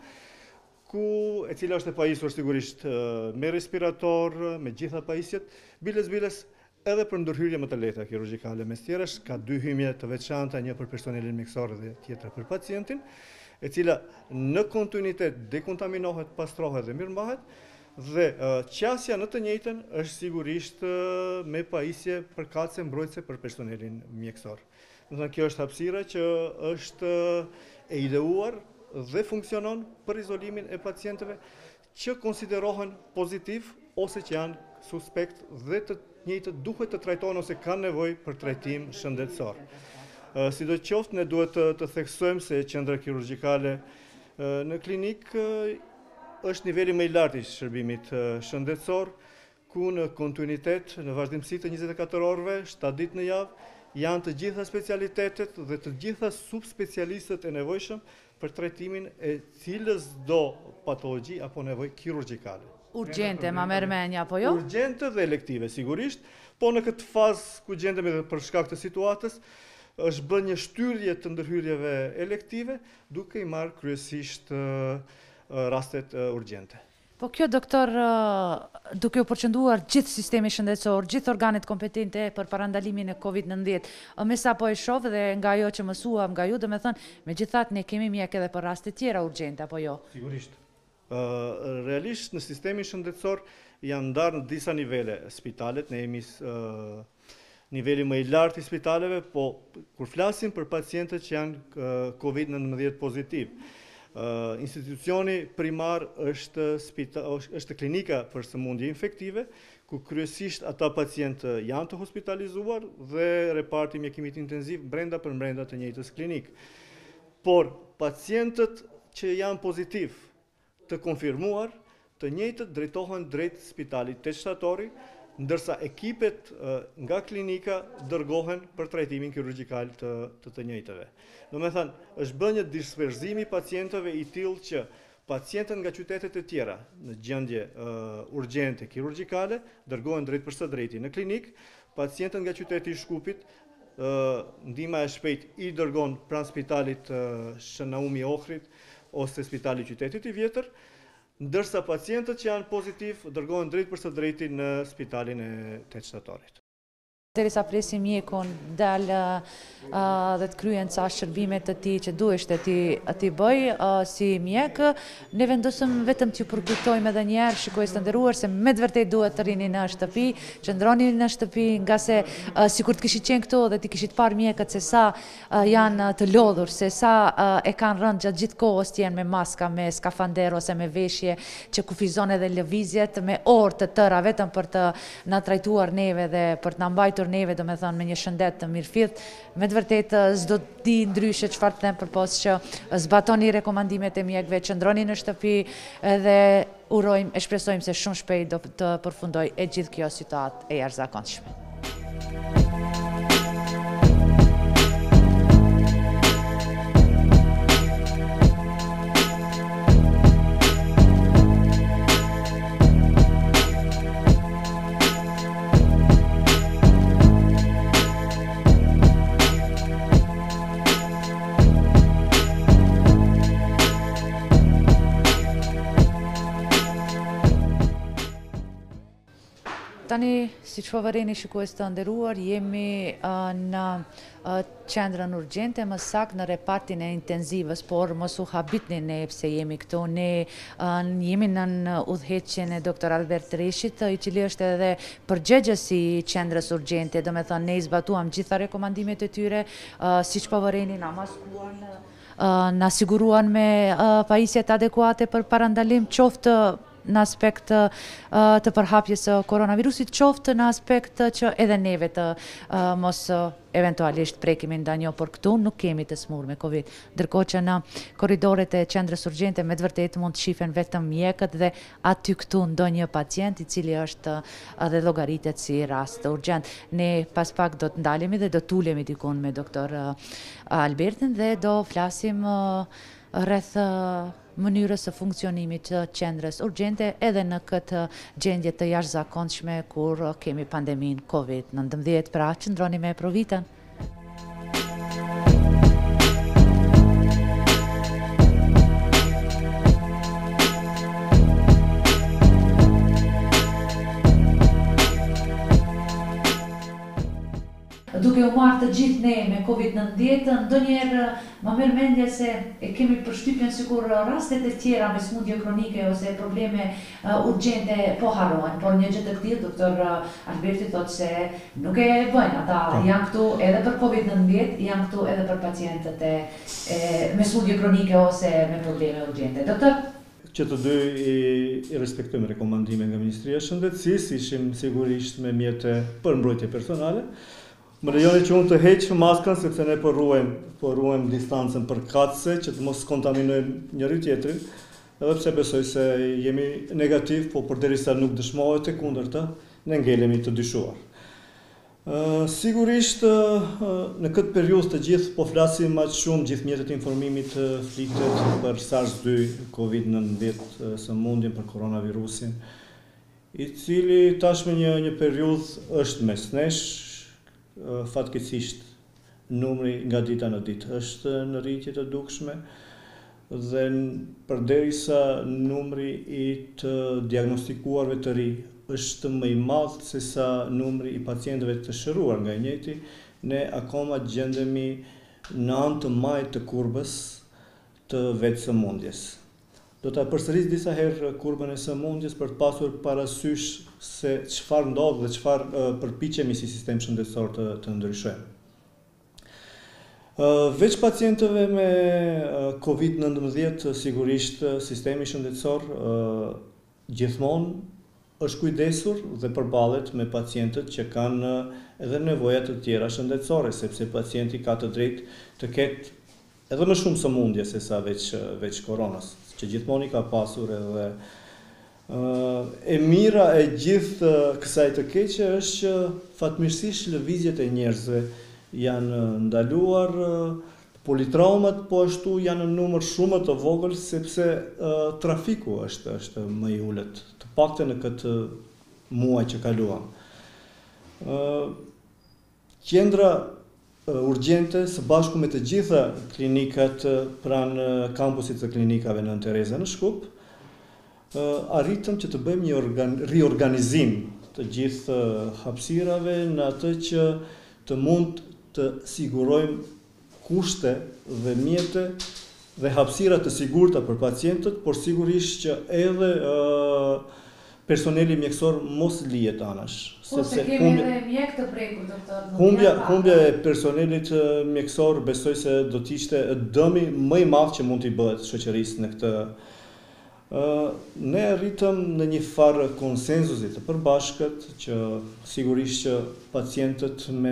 Speaker 7: e cila është e pajisur sigurisht me respirator, me gjitha pajisjet, biles edhe për ndërhyrje më të lehta kirurgjikale. Mes tjerësh ka 2 hyrje të veçanta, një për personelin mjekësor dhe tjetra për pacientin, e cila në kontinuitet dekontaminohet, pastrohet dhe mirëmbahet, dhe qasja në të njëjtën është sigurisht me pajisje përkatëse mbrojtëse për personelin mjekësor. Kjo është hapësira që është e ideuar dhe funksionon për izolimin e pacientëve që konsiderohen pozitiv ose që janë suspekt dhe të njëjtët duhet të trajtohen ose kanë nevojë për trajtim shëndetësor. Sidoqoftë, ne duhet të theksojmë se qendra kirurgjikale në klinik është niveli më i lartë i shërbimit shëndetësor, ku në kontinuitet, në vazhdimsi të 24 orëve, 7 ditë në javë, janë të gjitha specialitetet dhe të gjitha subspecialistët e nevojshëm për trajtimin e cilës do patologji apo nevoj kirurgjikale.
Speaker 2: Urgjente, ma merr mendja, apo jo?
Speaker 7: Urgjente dhe elektive, sigurisht, po në këtë fazë ku gjendemi dhe për shkak të situatës, është bërë një shtyrje të ndërhyrjeve elektive, duke i marrë kryesisht rastet urgjente.
Speaker 2: Po kjo, doktor, duke u përqendruar gjithë sistemi shëndetësor, gjithë organet kompetente për parandalimin e COVID-19, me sa po e shoh dhe nga ajo që mësuam nga ju, do me thënë, megjithatë ne kemi mjek edhe për raste tjera urgjente, apo jo?
Speaker 7: Sigurisht. Realisht në sistemin shëndetësor janë ndarë në disa nivele spitalet, ne jemi niveli më i lartë i spitaleve, po kur flasim për pacientët që janë COVID-19 pozitiv, institucioni primar është klinika për sëmundje infektive, ku kryesisht ata pacientë janë të hospitalizuar dhe reparti mjekimit intenziv brenda për brenda të njëjtës klinik. Por pacientët që janë pozitiv të konfirmuar, të njëjtët drejtohen drejt spitalit tetështatori, ndërsa ekipet nga klinika dërgohen për trajtimin kirurgjikal të njëjtëve. Do me thënë, është bërë një disperzimi pacientëve i tillë që pacientët nga qytetet e tjera në gjendje urgjente kirurgjikale dërgohen drejt për së drejti në klinik, pacientët nga qyteti i Shkupit, ndihma e shpejt i dërgon pranë spitalit Shën Naumi Ohrit ose spitalit qytetit i vjetër, ndërsa pacientët që janë pozitiv dërgohen drejt për së drejti në spitalin e tetështatorit.
Speaker 2: Derisa presim mjekun dalë dhe të kryen ca shërbimet të ti që duheshte ti bëj si mjek, ne vendosëm vetëm t'ju përkujtojmë edhe njerë, shikues të nderuar, se me të vërtet duhet të rini në shtëpi, qëndroni në shtëpi, nga se sikur të kishit qenë këto dhe ti kishit parë mjekët se sa janë të lodhur, se sa e kanë rënë gjatë gjithë kohës t'jenë me maska, me skafander ose me veshje që kufizon edhe lëvizjet me orë të tëra vetëm për të na trajtuar neve dhe për të na mbajtur neve, do me thonë, me një shëndet të mirëfillt. Me të vërtet, s'do di ndryshe çfarë të them përpos që zbatoni rekomandimet e mjekëve, qëndroni në shtëpi dhe urojmë e shpresojmë se shumë shpejt do të përfundoj e gjithë kjo situatë e jashtëzakonshme. Tani, si që vëreni shikues të nderuar, jemi në qendrën urgjente, më saktë në repartin e intenzivës, por mos u habitni ne pse jemi këtu. Ne jemi në udhëheqjen e doktor Albert Reshit, i cili është edhe përgjegjës i qendrës urgjente, do me thënë ne i zbatuam gjitha rekomandimet e tyre, si që po vëreni na maskuan, na siguruan me pajisjet adekuate për parandalim, qoftë në aspekt të përhapjes së koronavirusit, qoftë në aspekt që edhe neve të mos eventualisht prekimi ndonjë, por këtu nuk kemi të smurë me Covid. Ndërkohë që në korridoret e qendrës urgjente me të vërtetë mund të shifen vetëm mjekët dhe aty këtu ndonjë pacient i cili është dhe llogaritet si rast urgjent. Ne pas pak do të ndalemi dhe do të ulemi dikun me doktor Albertin dhe do flasim rreth mënyrës së funksionimit të qendrës urgjente edhe në këtë gjendje të jashtëzakonshme kur kemi pandemin Covid-19. Pra, qëndroni me Provitën. Duke u marrë të gjithë ne me Covid-19, ndonjëherë më merr mendje se e kemi përshtypjen sikur rastet e tjera me smundje kronike ose probleme urgjente po harrohen, por një gjë të tillë doktor Alberti thotë se nuk e bëjnë ata, janë këtu edhe për Covid-19, janë këtu edhe për pacientët me smundje kronike ose me probleme urgjente. Doktor?
Speaker 7: Që të dy i respektojmë rekomandime nga Ministria e Shëndetësisë, ishim sigurisht me mjete për mbrojtje personale. Më lejoni që unë të heq maskën, sepse ne po ruajmë distancën përkatëse, që të mos kontaminojmë njëri tjetrin, edhe pse besoj se jemi negativ, po përderisa nuk dëshmohet e kundërta, ne ngelemi të dyshuar. Sigurisht, në këtë periudhë të gjithë po flasim aq shumë, gjithë mjetet e informimit flitet për SARS-2, COVID-19, sëmundjen për koronavirusin, i cili tashmë një periudhë është mes nesh. Fatkeqësisht numri nga dita në ditë është në rritje të dukshme dhe përderisa numri i të diagnostikuarve të ri është më i madh se sa numri i pacientëve të shëruar nga i njëjti, ne akoma gjendemi në anë të majtë të kurbës të vetë sëmundjes. Do ta përsëris disa herë kurbën e sëmundjes për të pasur parasysh se çfarë ndodh dhe çfarë përpiqemi si sistem shëndetësor të ndryshojmë. Veç pacientëve me Covid-19, sigurisht sistemi shëndetësor gjithmonë është kujdesur dhe përballet me pacientët që kanë edhe nevoja të tjera shëndetësore, sepse pacienti ka të drejtë të ketë edhe më shumë sëmundje se sa veç koronës, që gjithmonë i ka pasur edhe e mira e gjithë kësaj të keqe është që fatmirësisht lëvizjet e njerëzve janë ndaluar, politraumat po ashtu janë në numër shumë të vogël sepse trafiku është më i ulët, të paktën në këtë muaj që kaluam. Qendra urgjente së bashku me të gjitha klinikat pranë kampusit të klinikave në Tereza në Shkup, arritëm që të bëjmë një riorganizim të gjithë hapësirave në atë që të mund të sigurojmë kushte dhe mjete dhe hapësira të sigurta për pacientët, por sigurisht që edhe personeli mjekësor mos lihet anash.
Speaker 2: Sepse kemi edhe mjek të prekur, doktor.
Speaker 7: Humbja e personelit mjekësor besoj se do të ishte dëmi më i madh që mund t'i bëhet shoqërisë në këtë. Ne arritëm në një farë konsenzusi të përbashkët që sigurisht që pacientët me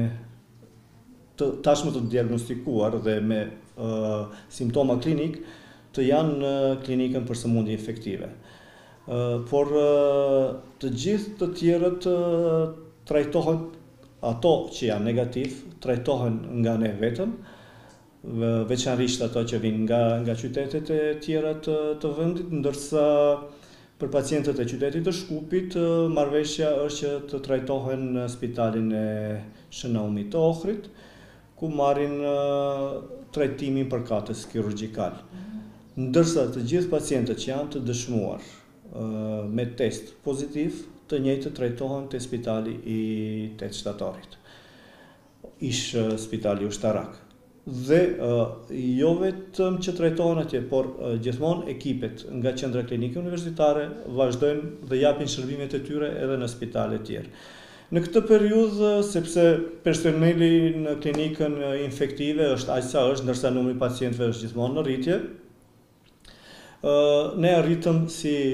Speaker 7: tashmë të diagnostikuar dhe me simptoma klinik të janë në klinikën për sëmundje infektive. Por të gjithë të tjerët trajtohen, ato që janë negativ, trajtohen nga ne vetëm, veçanërisht ato që vinë nga qytetet e tjera të vendit, ndërsa për pacientët e qytetit të Shkupit, marrëveshja është që të trajtohen në spitalin e Shën Naumit të Ohrit, ku marrin trajtimin përkatës kirurgjikal. Ndërsa të gjithë pacientët që janë të dëshmuar me test pozitiv të njëjtë trajtohen te spitali i 8 shtatorit. Ish spitali ushtarak. Dhe jo vetëm që trajtohen atje, por gjithmonë ekipet nga qendra klinike universitare vazhdojnë dhe japin shërbimet e tyre edhe në spitale të tjera. Në këtë periudhë, sepse personeli në klinikën infektive është aq sa është, ndërsa numri i pacientëve është gjithmonë në rritje, ne arritëm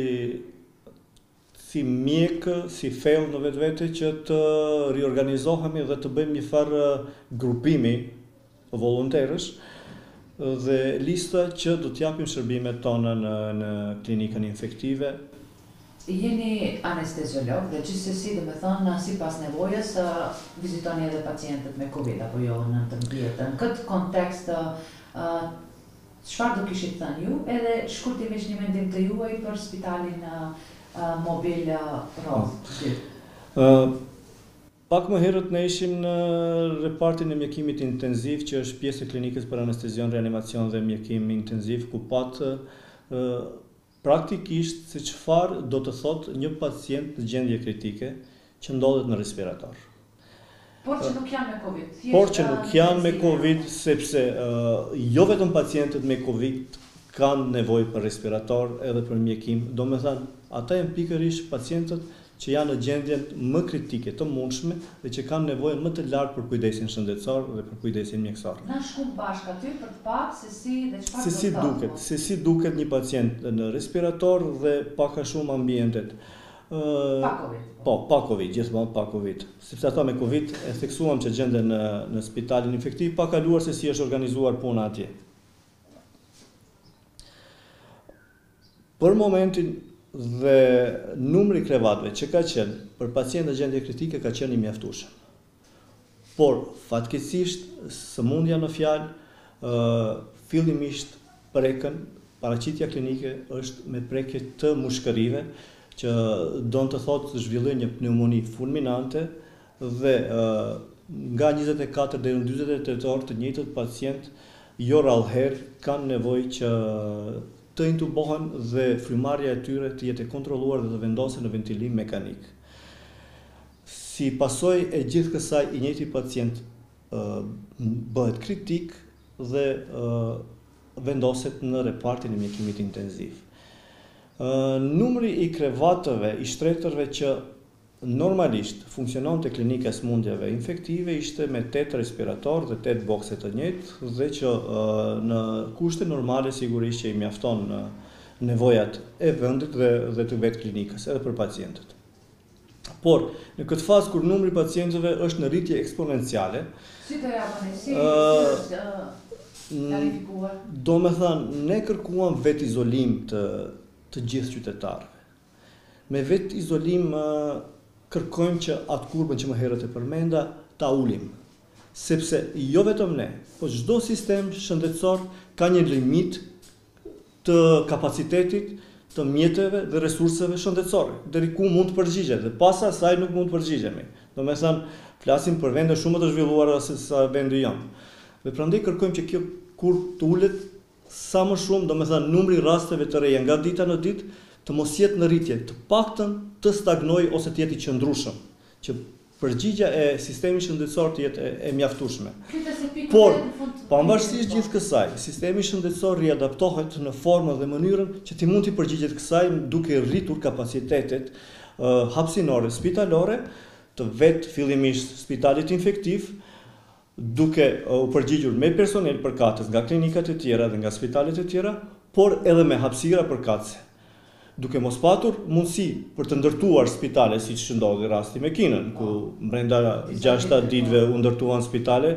Speaker 7: si mjek, si fell në vetvete që të riorganizohemi dhe të bëjmë një farë grupimi volonterësh dhe lista që do t'japim shërbimet tona në klinikën infektive.
Speaker 2: Jeni anesteziolog dhe gjithsesi do të thonë sipas nevojës vizitoni edhe pacientët me Covid apo jo në të mbjetën. Në këtë kontekst çfarë do kishit thënë ju edhe shkurtimisht një mendim të juaj për spitalin mobil Rozë?
Speaker 7: Pak më herët ne ishim në repartin e mjekimit intenziv, që është pjesë e klinikës për anestezion, reanimacion dhe mjekim intenziv, ku patë praktikisht se çfarë do të thotë një pacient në gjendje kritike që ndodhet në respirator.
Speaker 2: Por që nuk janë me Covid.
Speaker 7: Por që nuk janë me Covid, sepse jo vetëm pacientët me Covid kanë nevojë për respirator edhe për mjekim. Do me thënë, ata janë pikërisht pacientët që janë në gjendjen më kritike të mundshme dhe që kanë nevojën më të lartë për kujdesin shëndetësor dhe për kujdesin mjekësor.
Speaker 2: Na shkum bashkë aty për të parë se si
Speaker 7: duket një pacient në respirator dhe pak a shumë ambientet.
Speaker 2: Pa Covid.
Speaker 7: Po, pa Covid, gjithmonë pa Covid. Sepse ata me Covid e theksuam që gjenden në spitalin infektiv, pa kaluar se si është organizuar puna atje. Për momentin dhe numri krevatëve që ka qenë për pacientë në gjendje kritike ka qenë i mjaftueshëm. Por fatkeqësisht sëmundja në fjalë fillimisht prekën, paraqitja klinike është me prekje të mushkërive, që do të thotë zhvilloj një pneumoni fulminante dhe nga 24 deri në 48 orë të njëjtët pacient jo rallëherë kanë nevojë që të intubohen dhe frymarrja e tyre të jetë kontrolluar dhe të vendosen në ventilim mekanik. Si pasojë e gjithë kësaj, i njëjti pacient bëhet kritik dhe vendoset në repartin e mjekimit intenziv. Numri i krevatëve, i shtretërve që normalisht funksionon të klinika sëmundjeve infektive ishte me 8 respirator dhe 8 bokse të njëjtë dhe që në kushte normale sigurisht që i mjafton nevojat e vendit dhe të vetë klinikës edhe për pacientët. Por në këtë fazë kur numri i pacientëve është në rritje eksponenciale,
Speaker 2: si të japoni, si është planifikuar?
Speaker 7: Do me thënë, ne kërkuam vetë izolim të gjithë qytetarëve. Me vetë izolim kërkojmë që atë kurbën që më herët e përmenda ta ulim. Sepse jo vetëm ne, po çdo sistem shëndetësor ka një limit të kapacitetit, të mjeteve dhe resurseve shëndetësore, deri ku mund të përgjigjet dhe pas asaj nuk mund të përgjigjemi. Do me thënë, flasim për vende shumë të zhvilluara se sa vendi jonë. Dhe prandaj kërkojmë që kjo kurbë të ulet sa më shumë, do me thënë, numri rasteve të reja nga dita në ditë të mos jetë në rritje, të paktën të stagnojë ose të jetë i qëndrueshëm, që përgjigja e sistemit shëndetësor të jetë e mjaftueshme. Por, pavarësisht gjithë kësaj, sistemi shëndetësor riadaptohet në formën dhe mënyrën që ti mund të përgjigjet kësaj duke rritur kapacitetet hapësinore spitalore të vetë fillimisht spitalit infektiv, duke u përgjigjur me personel përkatës nga klinikat e tjera dhe nga spitalet e tjera, por edhe me hapësira përkatëse, duke mos patur mundësi për të ndërtuar spitale, siç ndodhi rasti me Kinën, ku brenda 6 ditëve u ndërtuan spitale.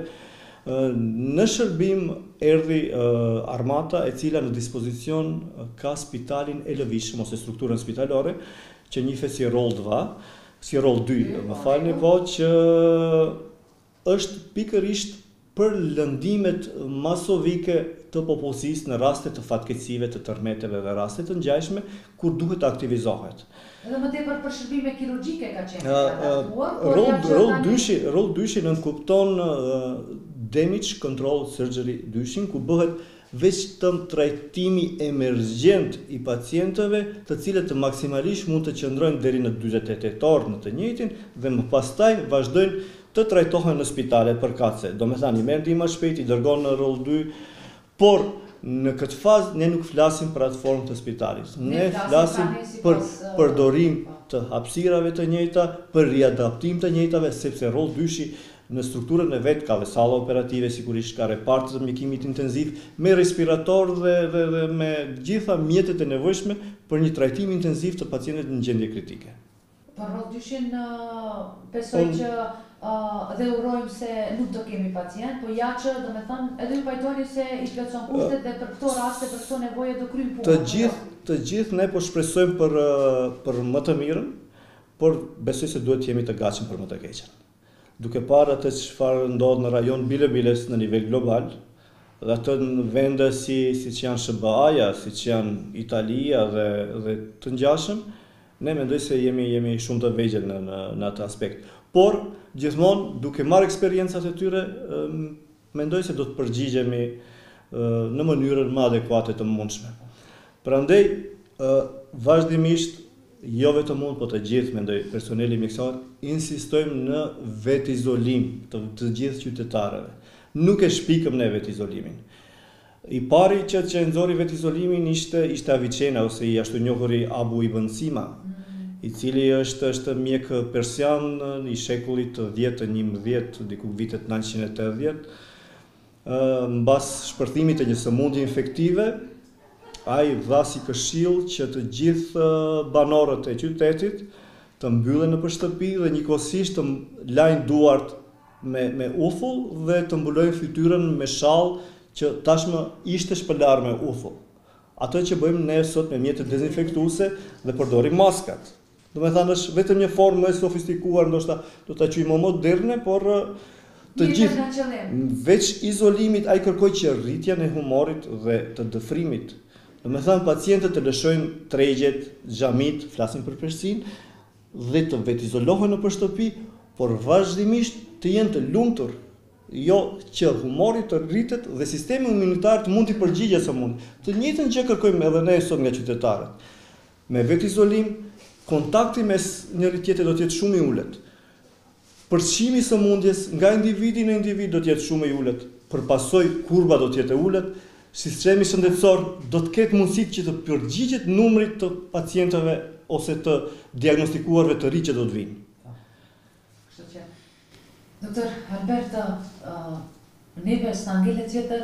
Speaker 7: Në shërbim erdhi armata e cila në dispozicion ka spitalin e lëvishëm ose strukturën spitalore, që njihet si rol 2, si rol 2, më falni, po që është pikërisht për lëndimet masovike të popullsisë në raste të fatkeqësive, të tërmeteve dhe raste të ngjashme kur duhet të aktivizohet.
Speaker 2: Edhe më tepër për shërbime kirurgjike ka qenë adaptuar.
Speaker 7: Rol 2 nënkupton damage control surgery 2, ku bëhet veçtëm trajtimi emergjent i pacientëve, të cilët maksimalisht mund të qëndrojnë deri në 48 orë në të njëjtin dhe më pastaj vazhdojnë të trajtohen në spitale përkatëse. Do me thani, me ndihmë shpejt i dërgon në rol 2, por në këtë fazë ne nuk flasim për atë formë të spitalit. Ne flasim për përdorim të hapësirave të njëjta, për riadaptim të njëjtave, sepse rol 2-shi në strukturën e vetë ka dhe sala operative, sigurisht ka repartë të mjekimit intenziv, me respirator dhe me gjitha mjetet e nevojshme për një trajtim intenziv të pacientet në gjendje kritike.
Speaker 2: Për rol 2-shin besoj që dhe urojmë se nuk do kemi pacient, po ja që do me thënë edhe ju pajtoni se i plotëson kushtet dhe për këto raste, për këto nevoje do kryjmë punë.
Speaker 7: Të gjithë ne po shpresojmë për më të mirën, por besoj se duhet jemi të gatshëm për më të keqen. Duke parë atë çfarë ndodh në rajon biles në nivel global, dhe atë në vende siç janë SBA-ja, siç janë Italia dhe të ngjashëm, ne mendoj se jemi shumë të vegjël në atë aspekt. Por, gjithmonë, duke marrë eksperjencat e tyre, mendoj se do të përgjigjemi në mënyrën më adekuate të mundshme. Prandaj, vazhdimisht, jo vetëm unë, po të gjithë, mendoj, personeli mjekësor, insistojmë në vetizolim të gjithë qytetarëve. Nuk e shpikëm ne vetizolimin. I pari që nxori vetizolimin ishte Avicena, ose i ashtu njohuri Abu Ibn Sima, i cili është mjek persian i shekullit 10-11, diku vitet 980. Mbas shpërthimit të një sëmundje infektive, ai dha si këshill që të gjithë banorët e qytetit të mbyllen nëpër shtëpi dhe njëkohësisht të lajnë duart me uthull dhe të mbulojnë fytyrën me shall që tashmë ishte shpëlar me uthull. Ato që bëjmë ne sot me mjetet dezinfektuese dhe përdorim maskat. Do me thënë është vetëm një formë më e sofistikuar, ndoshta do ta quajmë moderne, por të gjithë veç izolimit ai kërkoi që rritjen e humorit dhe të dëfrimit. Do me thënë pacientët të lëshojnë tregjet, xhamit, flasin për Persinë dhe të vetizolohen nëpër shtëpi, por vazhdimisht të jenë të lumtur, jo që humori të rritet dhe sistemi imunitar të mund të përgjigjë sëmundjes. Të njëjtën gjë kërkojmë edhe ne sot nga qytetarët. Me vetizolim, kontakti mes njëri tjetrit do të jetë shumë i ulët. Përfshimi i sëmundjes nga individi në individ do të jetë shumë i ulët. Përpasoj kurba do të jetë e ulët. Sistemi shëndetësor do të ketë mundësitë që të përgjigjet numrit të pacientëve ose të diagnostikuarve të ri që do të vinë.
Speaker 2: Doktor Albert, neve së angele tjetër,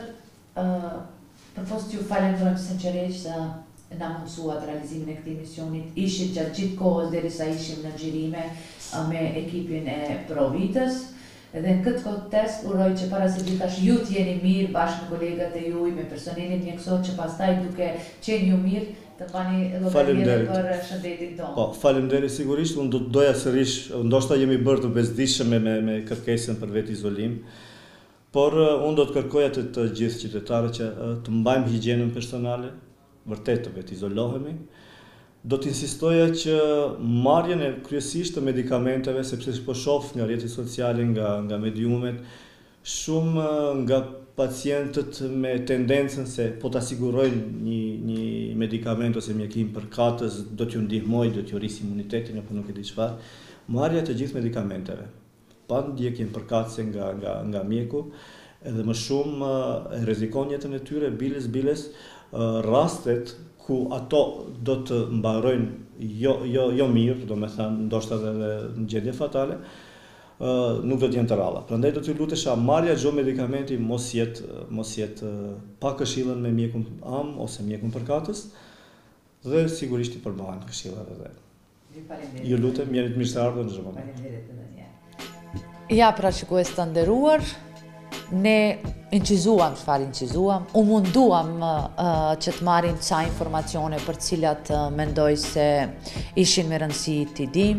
Speaker 2: përpos të ju falenderojmë sinqerisht se na mësuat realizimin e këtij misionit. Ishit gjatë gjithë kohës derisa ishim në xhirime me ekipin e Provitës. Dhe në këtë kontekst uroj që para se gjithash ju t'jeni mirë bashkë me kolegat e juaj, me personelin mjekësor, që pastaj duke qenë ju mirë të bani llogari për shëndetin tonë.
Speaker 7: Po, faleminderit sigurisht, unë do të doja sërish, ndoshta jemi bërë të bezdishëm me kërkesën për vetizolim, por unë do të kërkoja të gjithë qytetarët që të mbajmë higjienën personale, vërtet të vetizolohemi. Do të insistoja që marrjen e kryesisht të medikamenteve, sepse po shoh nga rrjetet sociale, nga mediumet, shumë nga pacientët me tendencën se po ta sigurojnë një medikament ose mjekim përkatës, do t'ju ndihmoj, do t'ju rrisë imunitetin apo nuk e di çfarë. Marrja të gjithë medikamenteve, pa ndjekjen përkatëse nga mjeku, edhe më shumë rrezikon jetën e tyre, biles rastet ku ato do të mbarojnë jo mirë, do me thënë, ndoshta edhe në gjendje fatale, nuk do të jenë të ralla. Prandaj do t'ju lutesha marrja çdo medikamenti mos jetë pa këshillën me mjekun am ose mjekun përkatës dhe sigurisht i përmbahen këshillat edhe. Ju lutem, jeni të mirë se ardhën çdo moment.
Speaker 2: Ja, pra shikues të nderuar, ne incizuam çfarë incizuam, u munduam që të marrim ca informacione për cilat mendoj se ishin me rëndësi t'i dim.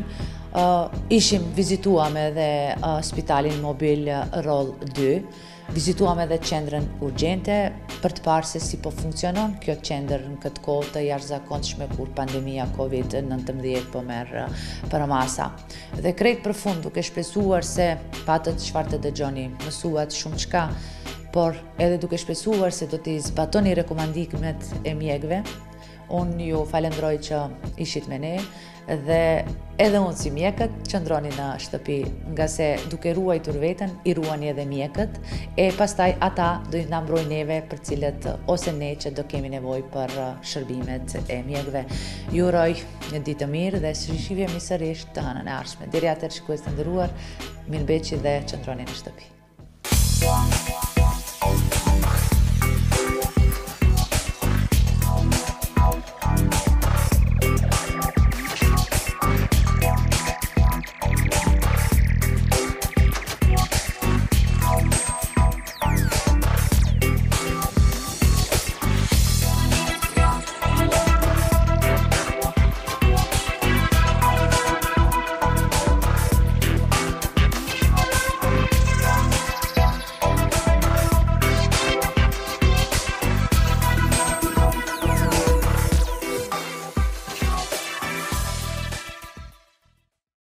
Speaker 2: Vizituam edhe spitalin mobil Rol 2, vizituam edhe qendrën urgjente për të parë se si po funksionon kjo qendër në këtë kohë të jashtëzakonshme kur pandemia COVID-19 po merr përmasa. Dhe krejt përfund duke shpresuar se patët çfarë të dëgjoni, mësuat shumë çka por edhe duke shpesuar se do t'i zbatoni rekomandimet e mjekëve, unë ju falenderoj që ishit me ne dhe edhe unë si mjekët qëndroni në shtëpi, nga se duke ruajtur veten, i ruani edhe mjekët, e pastaj ata do na mbrojnë neve për cilët ose ne që do kemi nevojë për shërbimet e mjekëve. Ju uroj një ditë të mirë dhe shihemi sërish të hënën e ardhshme. Deri atëherë, shikues të nderuar, mirëmbëjtje dhe qëndroni në shtëpi.